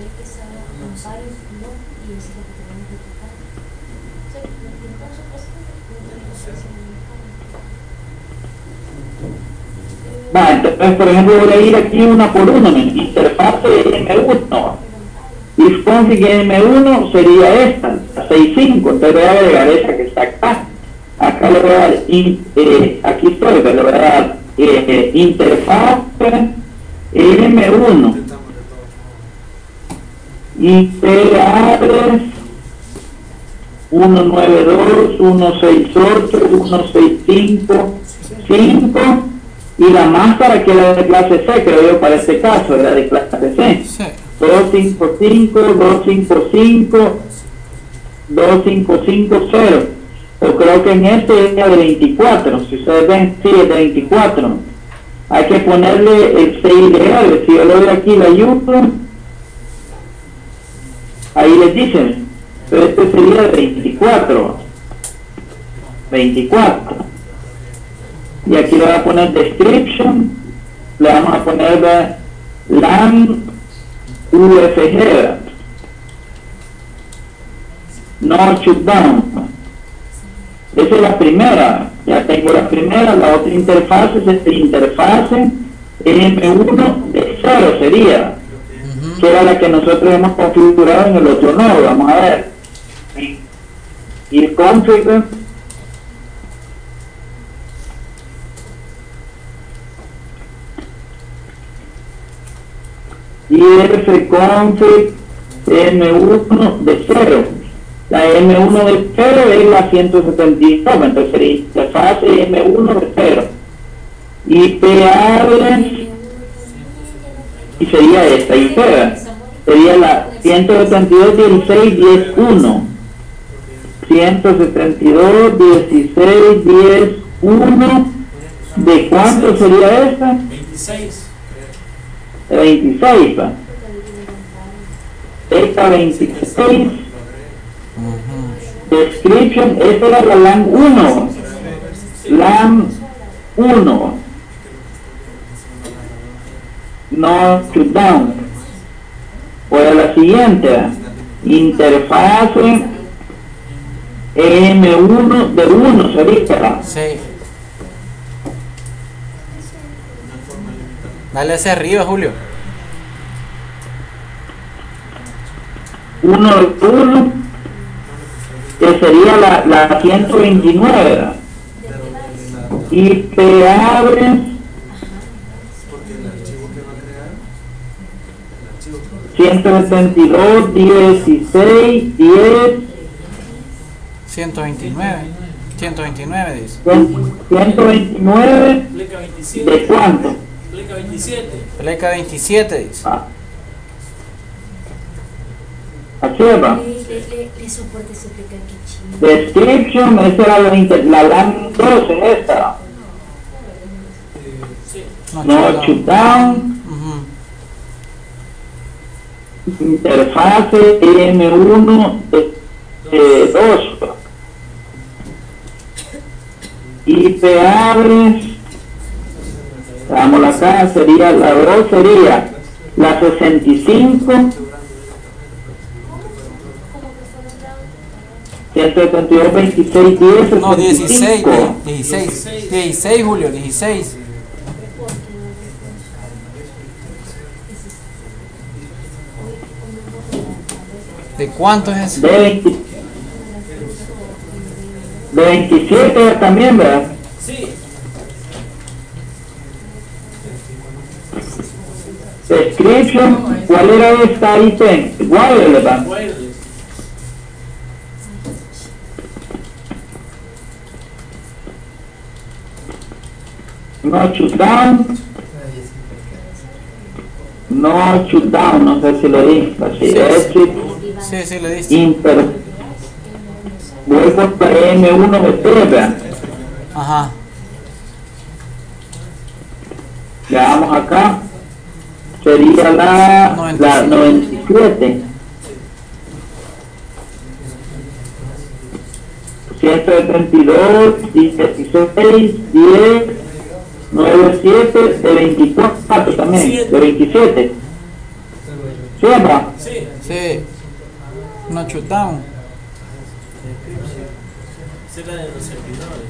Va, entonces, por ejemplo, voy a ir aquí una por una, interfase M uno. If config M uno sería esta, la sesenta y cinco, entonces voy a agregar esa que está acá. Acá le voy a dar, in, eh, aquí estoy, le voy a dar eh, interfase M uno. I P address uno nueve dos, uno seis ocho, uno seis cinco, cinco. Y la máscara que era de clase C, creo yo, para este caso, era de clase C. Sí. dos cinco cinco, dos cinco cinco, dos cinco cinco cero. O creo que en este es de veinticuatro. Si ustedes ven, sí, es de veinticuatro. Hay que ponerle el C I D R. Si yo le doy aquí la ayuda, ahí les dicen. Pero este sería de veinticuatro. veinticuatro. Y aquí le voy a poner description, le vamos a poner de LAN U F G, no shutdown. Esa es la primera, ya tengo la primera. La otra interfase es esta interfase M uno de cero sería, Uh-huh. que era la que nosotros hemos configurado en el otro nodo. Vamos a ver, ir configure. y rconfig eme uno de cero. La eme uno de cero es la ciento setenta y dos, entonces sería interfase eme uno de cero. I P address, y sería esta I P, sería la ciento setenta y dos punto dieciséis punto diez punto uno. ciento setenta y dos punto dieciséis punto diez punto uno. ¿De cuánto sería esta? veintiséis. De veintiséis, ¿va? Esta veintiséis. Description, esta era la LAN uno. LAN uno. No shoot down. Pues a la siguiente, ¿va? Interfase eme uno de uno sería. Sí. Dale hacia arriba, Julio. uno de uno, que sería la, la ciento veintinueve, ¿verdad? I P address, Porque el archivo que va a crear, el archivo que ciento setenta y dos punto dieciséis punto diez ciento veintinueve. ciento veintinueve dice. ciento veintinueve, Pleca veintisiete. ¿de cuánto? Pleca veintisiete. Pleca veintisiete dice. Ah. Así es, ¿va? Le, le, le soporte ese peca que chino. Description, esa era la, inter- la LAN doce, esta. Sí. No shoot down. Ujú. Interfase eme uno de, de dos. I P address, damos acá, sería la dos, sería la sesenta y cinco, ciento setenta y dos, veintiséis, diez, No, dieciséis, sesenta y cinco. dieciséis, dieciséis, Julio, dieciséis. ¿De cuánto es ese? De, veinte, de veintisiete también, ¿verdad? Sí. Description, ¿cuál era esta I P? Wireless, ¿verdad? Wireless. No shoot down, no shoot down, no sé si lo dije, así, Sí. exit, Sí, sí, le diste. inter, vuelvo para eme uno de tres, ¿verdad? Ajá. Le damos acá, sería la, la noventa y siete, ciento setenta y dos, dieciséis, diez, nueve siete, de veinticuatro también, de veintisiete, ¿sí, verdad? Sí. Sí. No shoot down. Esa es la de los servidores.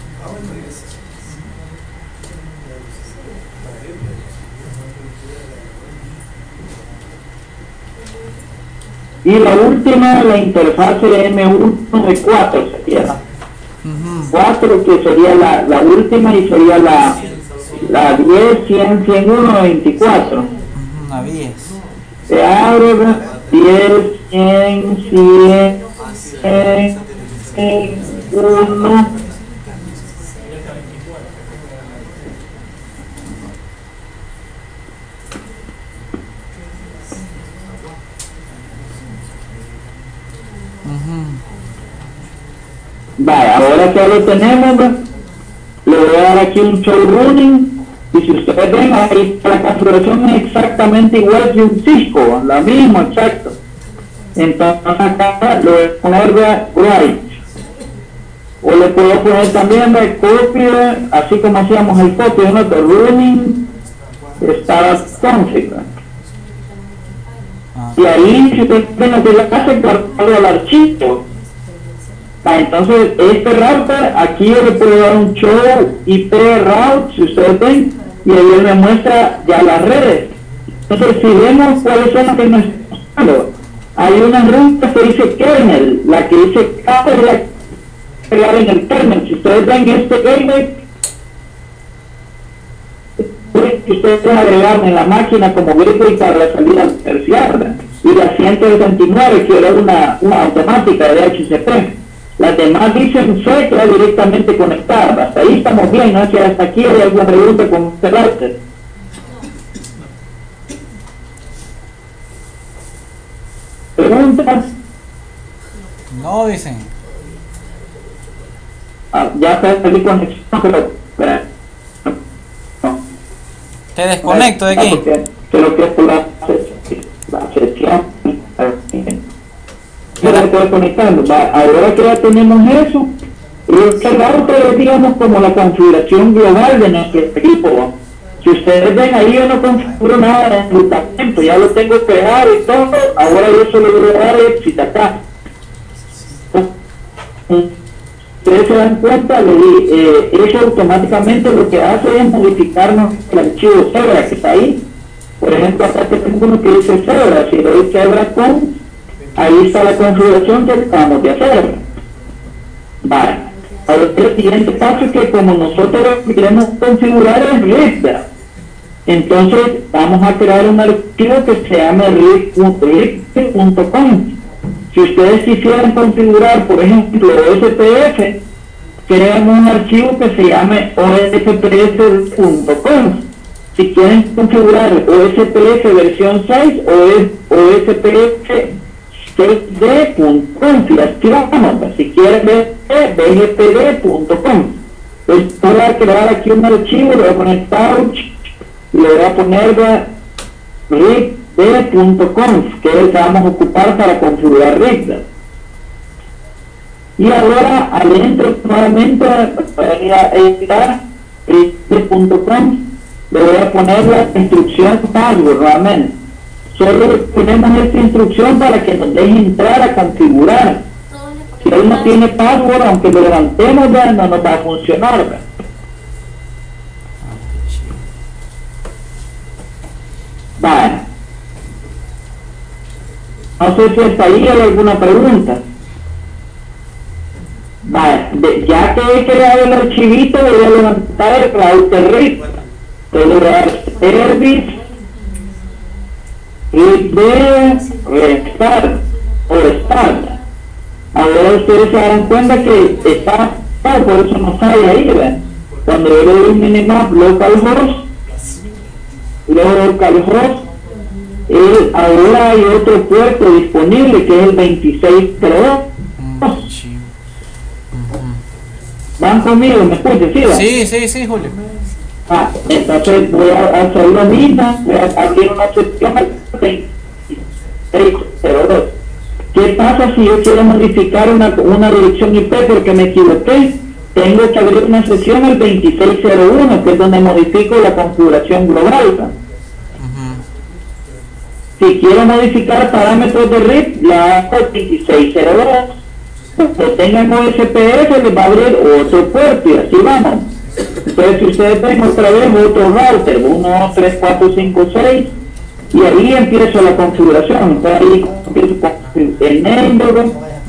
Y la última, la interfase de eme uno de cuatro sería la Ujú. cuatro, que sería la, la última, y sería la, la diez, cien, cien uno, veinticuatro. Ujú, una diez. Se abre diez, cien, cien, cien, uno. Ujú. Vaya, ahora que ya lo tenemos, ¿ve? Le voy a dar aquí un show running, y si ustedes ven ahí, la configuración es exactamente igual que un Cisco, la misma, exacto. Entonces acá lo voy a poner de right, o le puedo poner también de copia, así como hacíamos el copy, ¿no? De running start config. Ah. Y ahí, si ustedes ven lo que le hace, guardarlo al archivo. Ah, entonces, este router, aquí yo le puedo dar un show I P route, si ustedes ven, y ahí él me muestra ya las redes. Entonces, si vemos cuáles son las que nos están usando, hay una ruta que dice kernel, la que dice K es la que crear en el kernel. Si ustedes ven este kernel, que ustedes agregaron en la máquina como gateway para la salida terciaria, y la ciento sesenta y nueve que era una, una automática de H C P. Las demás dicen C que era directamente conectada. Hasta ahí estamos bien, no sé si hasta aquí hay alguna pregunta con este router. ¿Preguntas? No, dicen. Ah, ya está aquí conexión, pero... pero no. Te desconecto de aquí. Creo que es por la, la sesión. Para poder conectarlo. Va, ahora que ya tenemos eso, este router es, digamos, como la configuración global de nuestro equipo. Si ustedes ven ahí, yo no configuro nada de enrutamiento, ya lo tengo pegado y todo. Ahora yo solo voy a dar éxito acá. Ustedes se dan cuenta, eh, eso automáticamente lo que hace es modificarnos el archivo Zebra que está ahí. Por ejemplo, acá tengo uno que dice Zebra, si le doy Zebra con, ahí está la configuración que acabamos de hacer. Vale. Ahora el siguiente paso es que como nosotros lo que queremos configurar es R I P, entonces vamos a crear un archivo que se llame R I P punto com. Si ustedes quisieran configurar, por ejemplo, O S P F, creamos un archivo que se llame O S P F punto com. Si quieren configurar O S P F versión seis o O S P F seis D punto com, si las tiramos, si quieren ver B G P D punto com. Entonces voy a crear aquí un archivo, le voy a poner touch, y le voy a poner R I P D punto conf, que es el que vamos a ocupar para configurar R I P. Y ahora adentro nuevamente voy a editar R I P D punto conf, le voy a poner la instrucción password nuevamente. Solo ponemos esta instrucción para que nos deje entrar a configurar. Si él no tiene password, aunque lo levantemos ya no nos va a funcionar, ¿verdad? Vale. No sé si hasta ahí hay alguna pregunta. Vale, de, ya que he creado el archivito, voy a levantar el router R I P. Entonces le voy a dar service y de restart o restart. Ahora ustedes se darán cuenta que está, por eso no sale ahí, ¿verdad? Cuando yo le doy un minimap localhost, localhost, Eh, ahora hay otro puerto disponible que es el veintiséis cero dos. ¿Van conmigo? ¿Me escuchan? ¿Sí, va? Sí, sí, sí, Julio. Ah, entonces voy a hacer lo mismo, voy a abrir una sección al veintiséis cero dos. ¿Qué pasa si yo quiero modificar una, una dirección I P porque me equivoqué? Tengo que abrir una sección al veintiséis cero uno, que es donde modifico la configuración global, ¿no? Si quiero modificar parámetros de R I P, la hago veintiséis cero dos. Que tengan O S P F, les va a abrir otro puerto y así vamos. Entonces, si ustedes ven otra vez otro router, uno, dos, tres, cuatro, cinco, seis, y ahí empiezo la configuración. Entonces, ahí empiezo con el enable,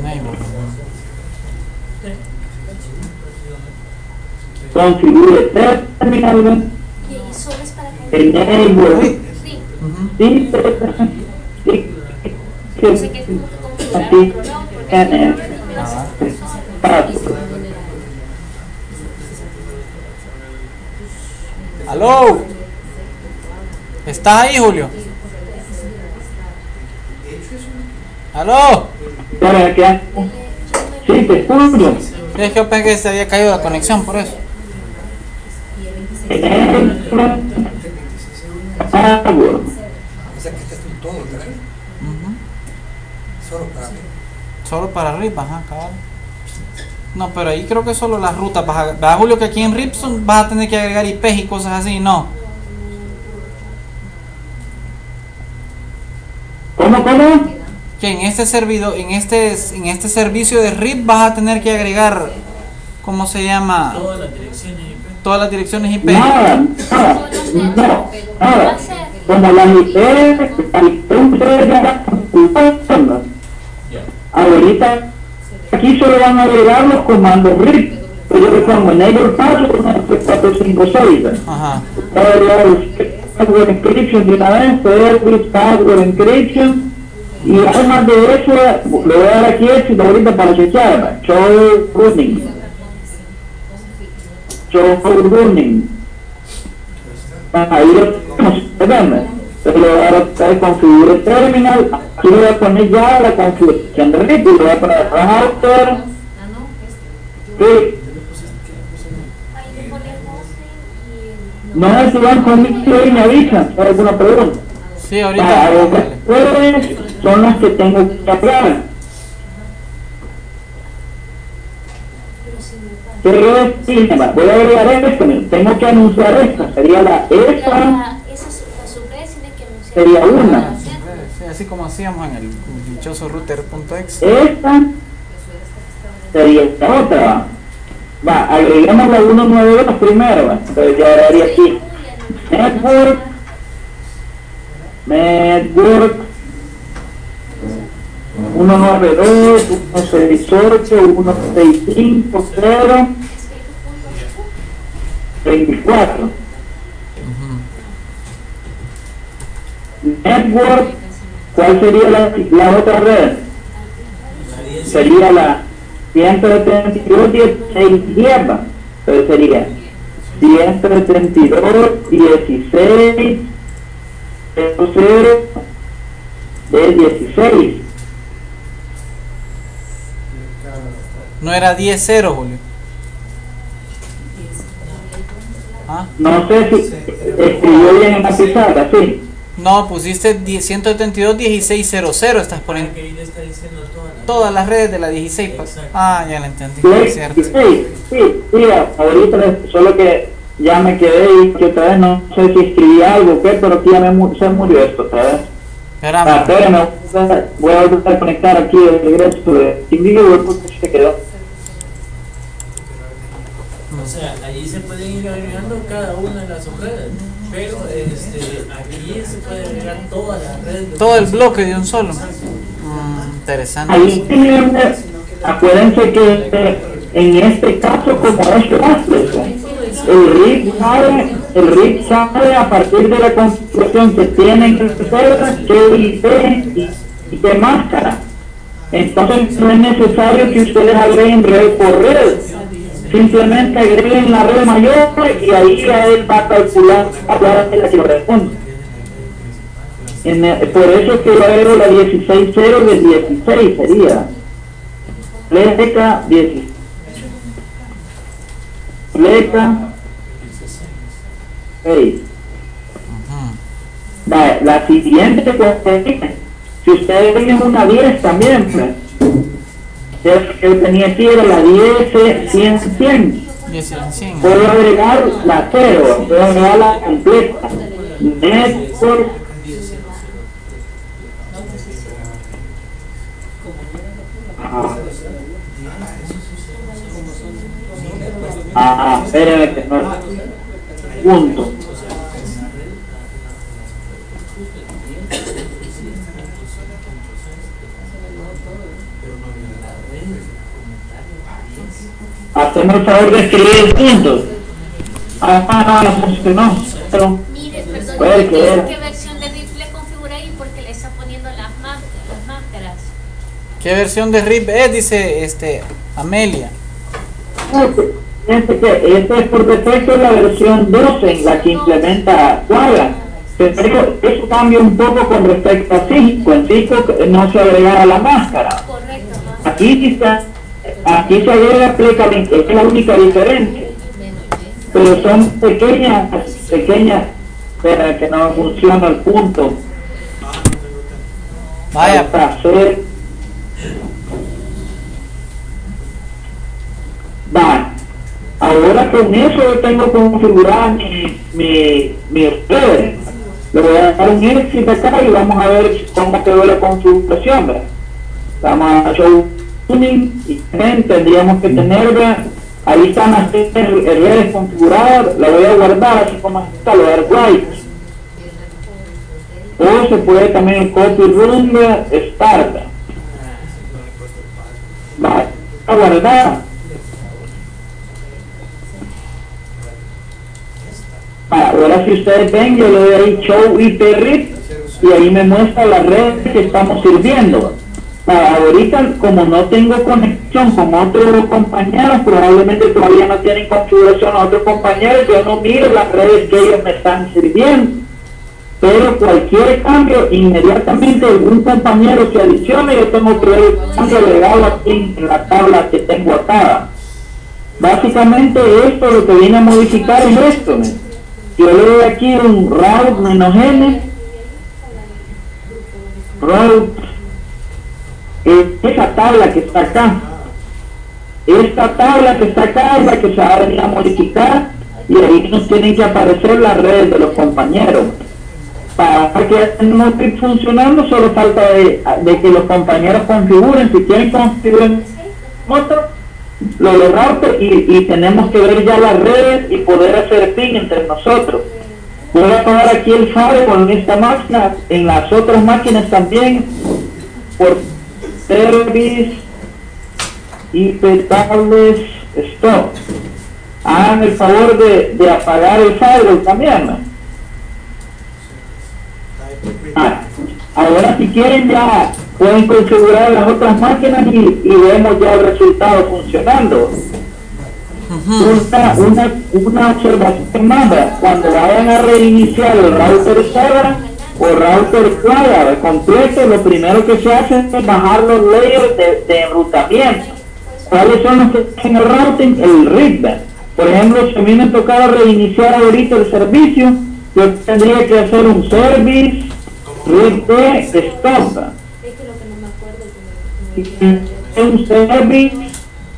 configure terminal, Y solo es para que enable. sí. Sí, sí, Yo sé que es como que configurar otro lado, porque aquí no me ¿Aló? ¿Estás ahí, Julio? ¿Aló? para que sí, te escucho. Es que yo pensé que se había caído la conexión, por eso. Ah, bueno. O sea que este es un todo, ¿verdad? Ujú. Solo para mí. Solo para R I P, ajá, cabal. No, pero ahí creo que solo las rutas vas a... ¿Verdad, Julio, que aquí en Ripson vas a tener que agregar I Ps y cosas así? No. ¿Cómo, cómo? Que en este servidor, en este, en este servicio de R I P vas a tener que agregar, ¿cómo se llama? Todas las direcciones I P. Todas las direcciones I P. Nada, nada, no, nada. Como las I P, ustedes ya están. Ya. Ahorita, aquí solo van a agregar los comandos R I P. Yo le pongo enable password uno, dos, tres, cuatro, cinco, seis. Ajá. Ahora password encryption de una vez, service password encryption, y además de eso, le voy a dar aquí éxito ahorita para chequear, show running, show running, ahí lo tenemos, ¿verdad? Pero ahora está configure terminal, aquí le voy a poner ya la configuración de R I P, le voy a poner router, sí. No sé si van conmigo y me avisan, ¿hay alguna pregunta? Sí, ahorita. Ah, las son las que tengo que hablar. ¿Qué red tiene? Voy a agregar esto, tengo que anunciar esta, sería la esta, sería una. Sí, así como hacíamos en el dichoso router punto exe. Esta sería esta otra. Va, agregamos la ciento noventa y dos primero, va. Entonces ya agregaría aquí network, network ciento noventa y dos, ciento sesenta y ocho, ciento sesenta y cinco, cero, veinticuatro. Network, ¿cuál sería la, la otra red? Sería la ciento setenta y dos, dieciséis, diez, entonces sería ciento setenta y dos, dieciséis, cero, de dieciséis. No era diez cero, Julio. ¿Ah? No sé si escribió bien en la pizarra, sí. No, pusiste diez ciento setenta y dos, dieciséis cero cero, estás poniendo Que ahí le está diciendo todas las todas las redes de la dieciséis. pues. Ah, ya la entendí, Sí, es cierto. sí, sí, sí, ahorita solo que ya me quedé y que otra vez no sé si escribí algo o qué, pero aquí ya me mu- se murió esto otra vez. Espérame. Ah, espérame, voy a volver a conectar aquí el regreso de TeamViewer porque se quedó. O sea, allí se pueden ir agregando cada una de las subredes, pero este, aquí se puede agregar todas las redes. de- Todo el bloque de un solo. Mm, interesante. Ahí tienen, acuérdense que eh, en este caso como es Fastly, el R I P sale, el R I P sale a partir de la configuración que tienen que hacer, que I P y, y qué máscara. Entonces no es necesario que ustedes agreguen red por red, simplemente agreguen la red mayor y ahí ya él va a calcular a la que le corresponde. En el- por eso que yo agrego la dieciséis cero de dieciséis sería pleca dieciséis, pleca seis. Va, la siguiente cuestión, si ustedes tienen una diez también, pues, el que tenía aquí era la diez, cien, cien. diez en cien. Puedo agregar la cero, puedo agregar la completa. Network. Ah, ah, espérame que no. Punto. Hacemos el favor de escribir puntos. Ah, no, no funcionó. Pero, Mire, perdón, puede que era. ¿qué versión de R I P le configura ahí? Porque le está poniendo las, más, las máscaras. ¿Qué versión de R I P es? Dice este Amelia. Fíjense que esta es por defecto la versión doce en la que implementa Quagga. Pero eso cambia un poco con respecto a Cisco. En Cisco no se agregaba la máscara. Correcto, ajá. Aquí está, aquí se agrega Pleca, es la única diferencia. Pero son pequeñas, pequeñas, pero que no funciona el punto. Vaya, Para hacer. Va. Ahora con eso yo tengo configurada mi, mi, mi red. Le voy a dar un exit acá y vamos a ver cómo quedó la configuración. ¿Verdad? Vamos a show tuning y tendríamos que tener, ¿verdad? Ahí están las redes configuradas, la voy a guardar así como está, le voy a dar right. O se puede también copy run, start. Va a guardar. Ahora si ustedes ven, yo le doy ahí Show I P R I P y ahí me muestra la red que estamos sirviendo. Ah, ahorita, como no tengo conexión con otros compañeros, probablemente todavía no tienen configuración a otros compañeros, yo no miro las redes que ellos me están sirviendo. Pero cualquier cambio, inmediatamente algún compañero se adiciona y yo tengo que ver el cambio agregado aquí en la tabla que tengo acá. Básicamente esto lo que viene a modificar es esto. ¿Me? Yo le doy aquí un route menos n, route, esa tabla que está acá. Esta tabla que está acá es la que se va a venir a modificar y ahí nos tienen que aparecer las redes de los compañeros. Para que no esté funcionando, solo falta de, de que los compañeros configuren. Si quieren configurar otro, lo de router y, y tenemos que ver ya las redes y poder hacer ping entre nosotros. Voy a apagar aquí el firewall en esta máquina, en las otras máquinas también, por service I P tables stop. Hagan el favor de, de apagar el firewall también, ¿no? Ah, ahora si quieren ya pueden configurar las otras máquinas y, y vemos ya el resultado funcionando. Una, una, una observación más, cuando vayan a reiniciar el router server o router player completo, lo primero que se hace es bajar los layers de, de enrutamiento. ¿Cuáles son los que hacen el routing? El R I P. Por ejemplo, si a mí me tocaba reiniciar ahorita el servicio, yo tendría que hacer un service R I P stop. Un service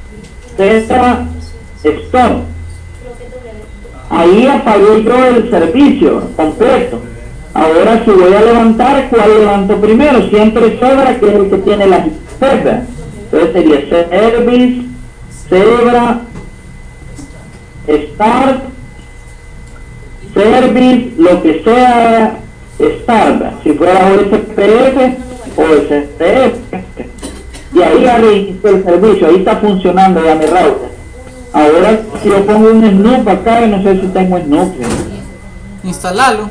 stop. Ahí apagué yo el servicio completo. Ahora si voy a levantar, ¿cuál levanto primero? Siempre Zebra, que es el que tiene la Zebra. Entonces sería service, Zebra, start, service, lo que sea, start. Si fuera O S P F o S P F. Y ahí ya reinicio el servicio, ahí está funcionando ya mi router. Ahora si yo pongo un Snoop acá, no sé si tengo Snoop. Instalalo.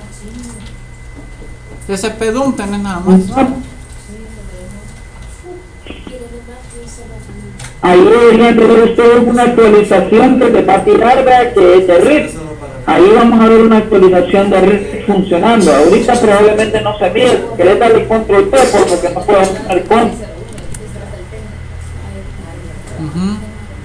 Ese pedum tenés nada más. Ahí deberían tener ustedes una actualización que te va a tirar, ¿verdad? Que es de R I P. Ahí vamos a ver una actualización de R I P funcionando. Ahorita probablemente no se mire. ¿Querés darle control P? Porque no puedo hacer control. Uh-huh.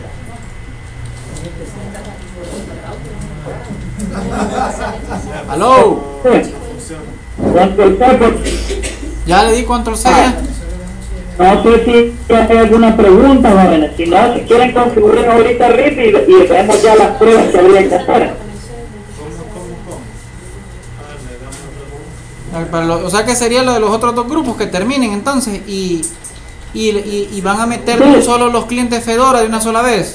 Aló. Sí. Control P porque... Ya le di control C. Ah. No sé si hay alguna pregunta, jóvenes. Si no, si quieren configurar ahorita R I P y, y vemos ya las pruebas que habría que hacer. Para lo, o sea que sería lo de los otros dos grupos que terminen entonces y, y, y, y van a meter sí. Solo los clientes Fedora de una sola vez.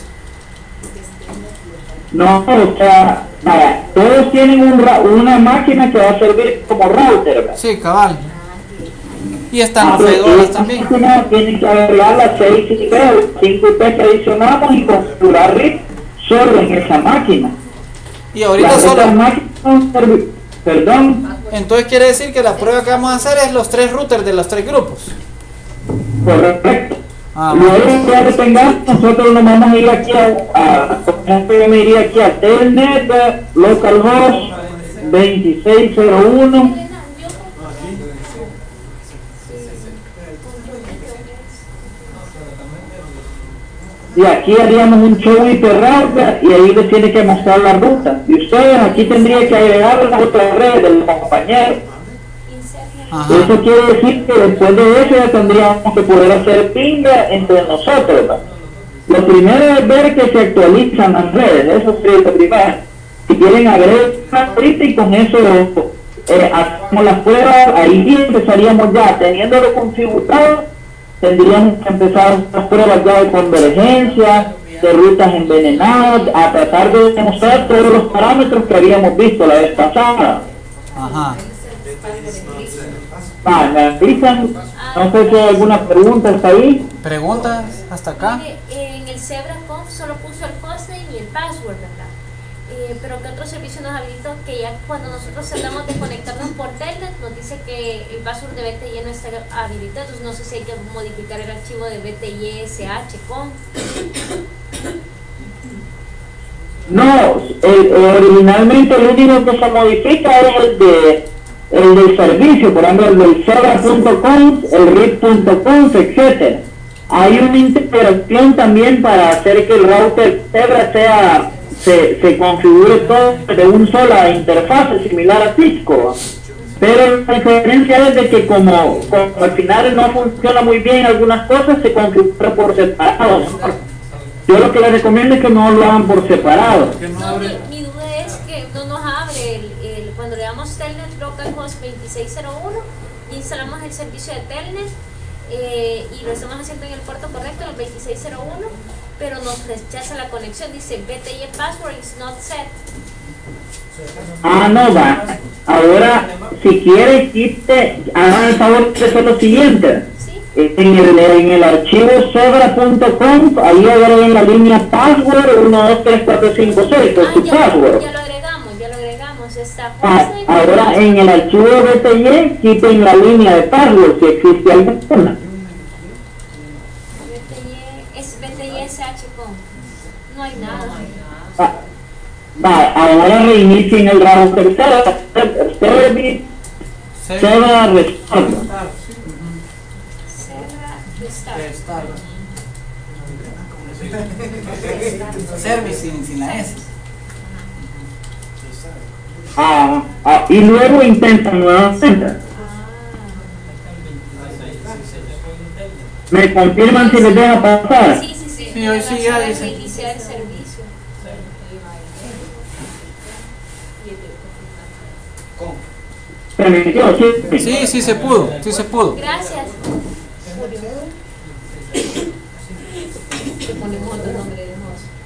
No, o sea, vaya, todos tienen un, una máquina que va a servir como router, ¿verdad? Sí, cabal. Y están ah, los Fedoras también. Tienen que agregar las seis I P, cinco I P que adicionamos y configurar R I P solo en esa máquina. Y ahorita las solo... máquinas, perdón. Entonces quiere decir que la prueba que vamos a hacer es los tres routers de los tres grupos. Correcto. Ah, luego ya que tengamos, nosotros nos vamos a ir aquí a, a por ejemplo, yo me iría aquí a Telnet, localhost veintiséis cero uno. Y aquí haríamos un show I P router y ahí les tiene que mostrar la ruta. Y ustedes aquí tendrían que agregar las otras redes del compañero. Ajá. Eso quiere decir que después de eso ya tendríamos que poder hacer pinga entre nosotros, ¿verdad? Lo primero es ver que se actualizan las redes, eso sería lo primero. Si quieren agregar ahorita y con eso eh, hacemos las pruebas, ahí empezaríamos ya, teniéndolo configurado, tendríamos que empezar las pruebas ya de convergencia, de rutas envenenadas, a tratar de demostrar todos los parámetros que habíamos visto la vez pasada. Ajá. Ah, me avisan, no sé si hay alguna pregunta hasta ahí. ¿Preguntas hasta acá? En el ZebraConf solo puso el hostname y el password, ¿verdad? Eh, pero ¿qué otro servicio nos habilitó? Que ya cuando nosotros tratamos de conectarnos por Telnet nos dice que el password de B T Y no está habilitado, entonces no sé si hay que modificar el archivo de B T Y S H con. No, el, originalmente el único que se modifica es el de el del servicio, por ejemplo el del Zebra punto com, el R I P punto com, etcétera. Hay una integración también para hacer que el router Zebra sea se, se configure todo de una sola interfaz similar a Cisco. Pero la diferencia es de que como, como al final no funciona muy bien algunas cosas, se configura por separado. Yo lo que les recomiendo es que no lo hagan por separado. No, mi, mi duda es que no nos abre el, el cuando le damos Telnet localhost veintiséis cero uno, instalamos el servicio de Telnet eh, y lo estamos haciendo en el puerto correcto, el veintiséis cero uno, pero nos rechaza la conexión, dice B T Y password is not set. Ah, no va. Ahora, si quiere, quite, hagan el favor de hacer lo siguiente. En el, en el archivo Zebra punto com, ahí agreguen la línea password uno dos tres cuatro cinco seis, que es su ya, password. Ya lo agregamos, ya lo agregamos. Está Ah, ahora en el archivo B T Y quiten la línea de password si existe alguna. B T Y es B T Y S H com. No hay nada. Ah, va, ahora reinicien el router Zebra, Service, Zebra Restart. Service sin, sin la S. Ah, ah, y luego intentan nuevamente. ¿Me confirman si les deja pasar? Sí, sí, sí. Sí, hoy sí ya dice. Iniciar el servicio. ¿Permitió? Sí. Sí, sí se pudo, sí se pudo. Gracias. Le ponemos otro nombre de host.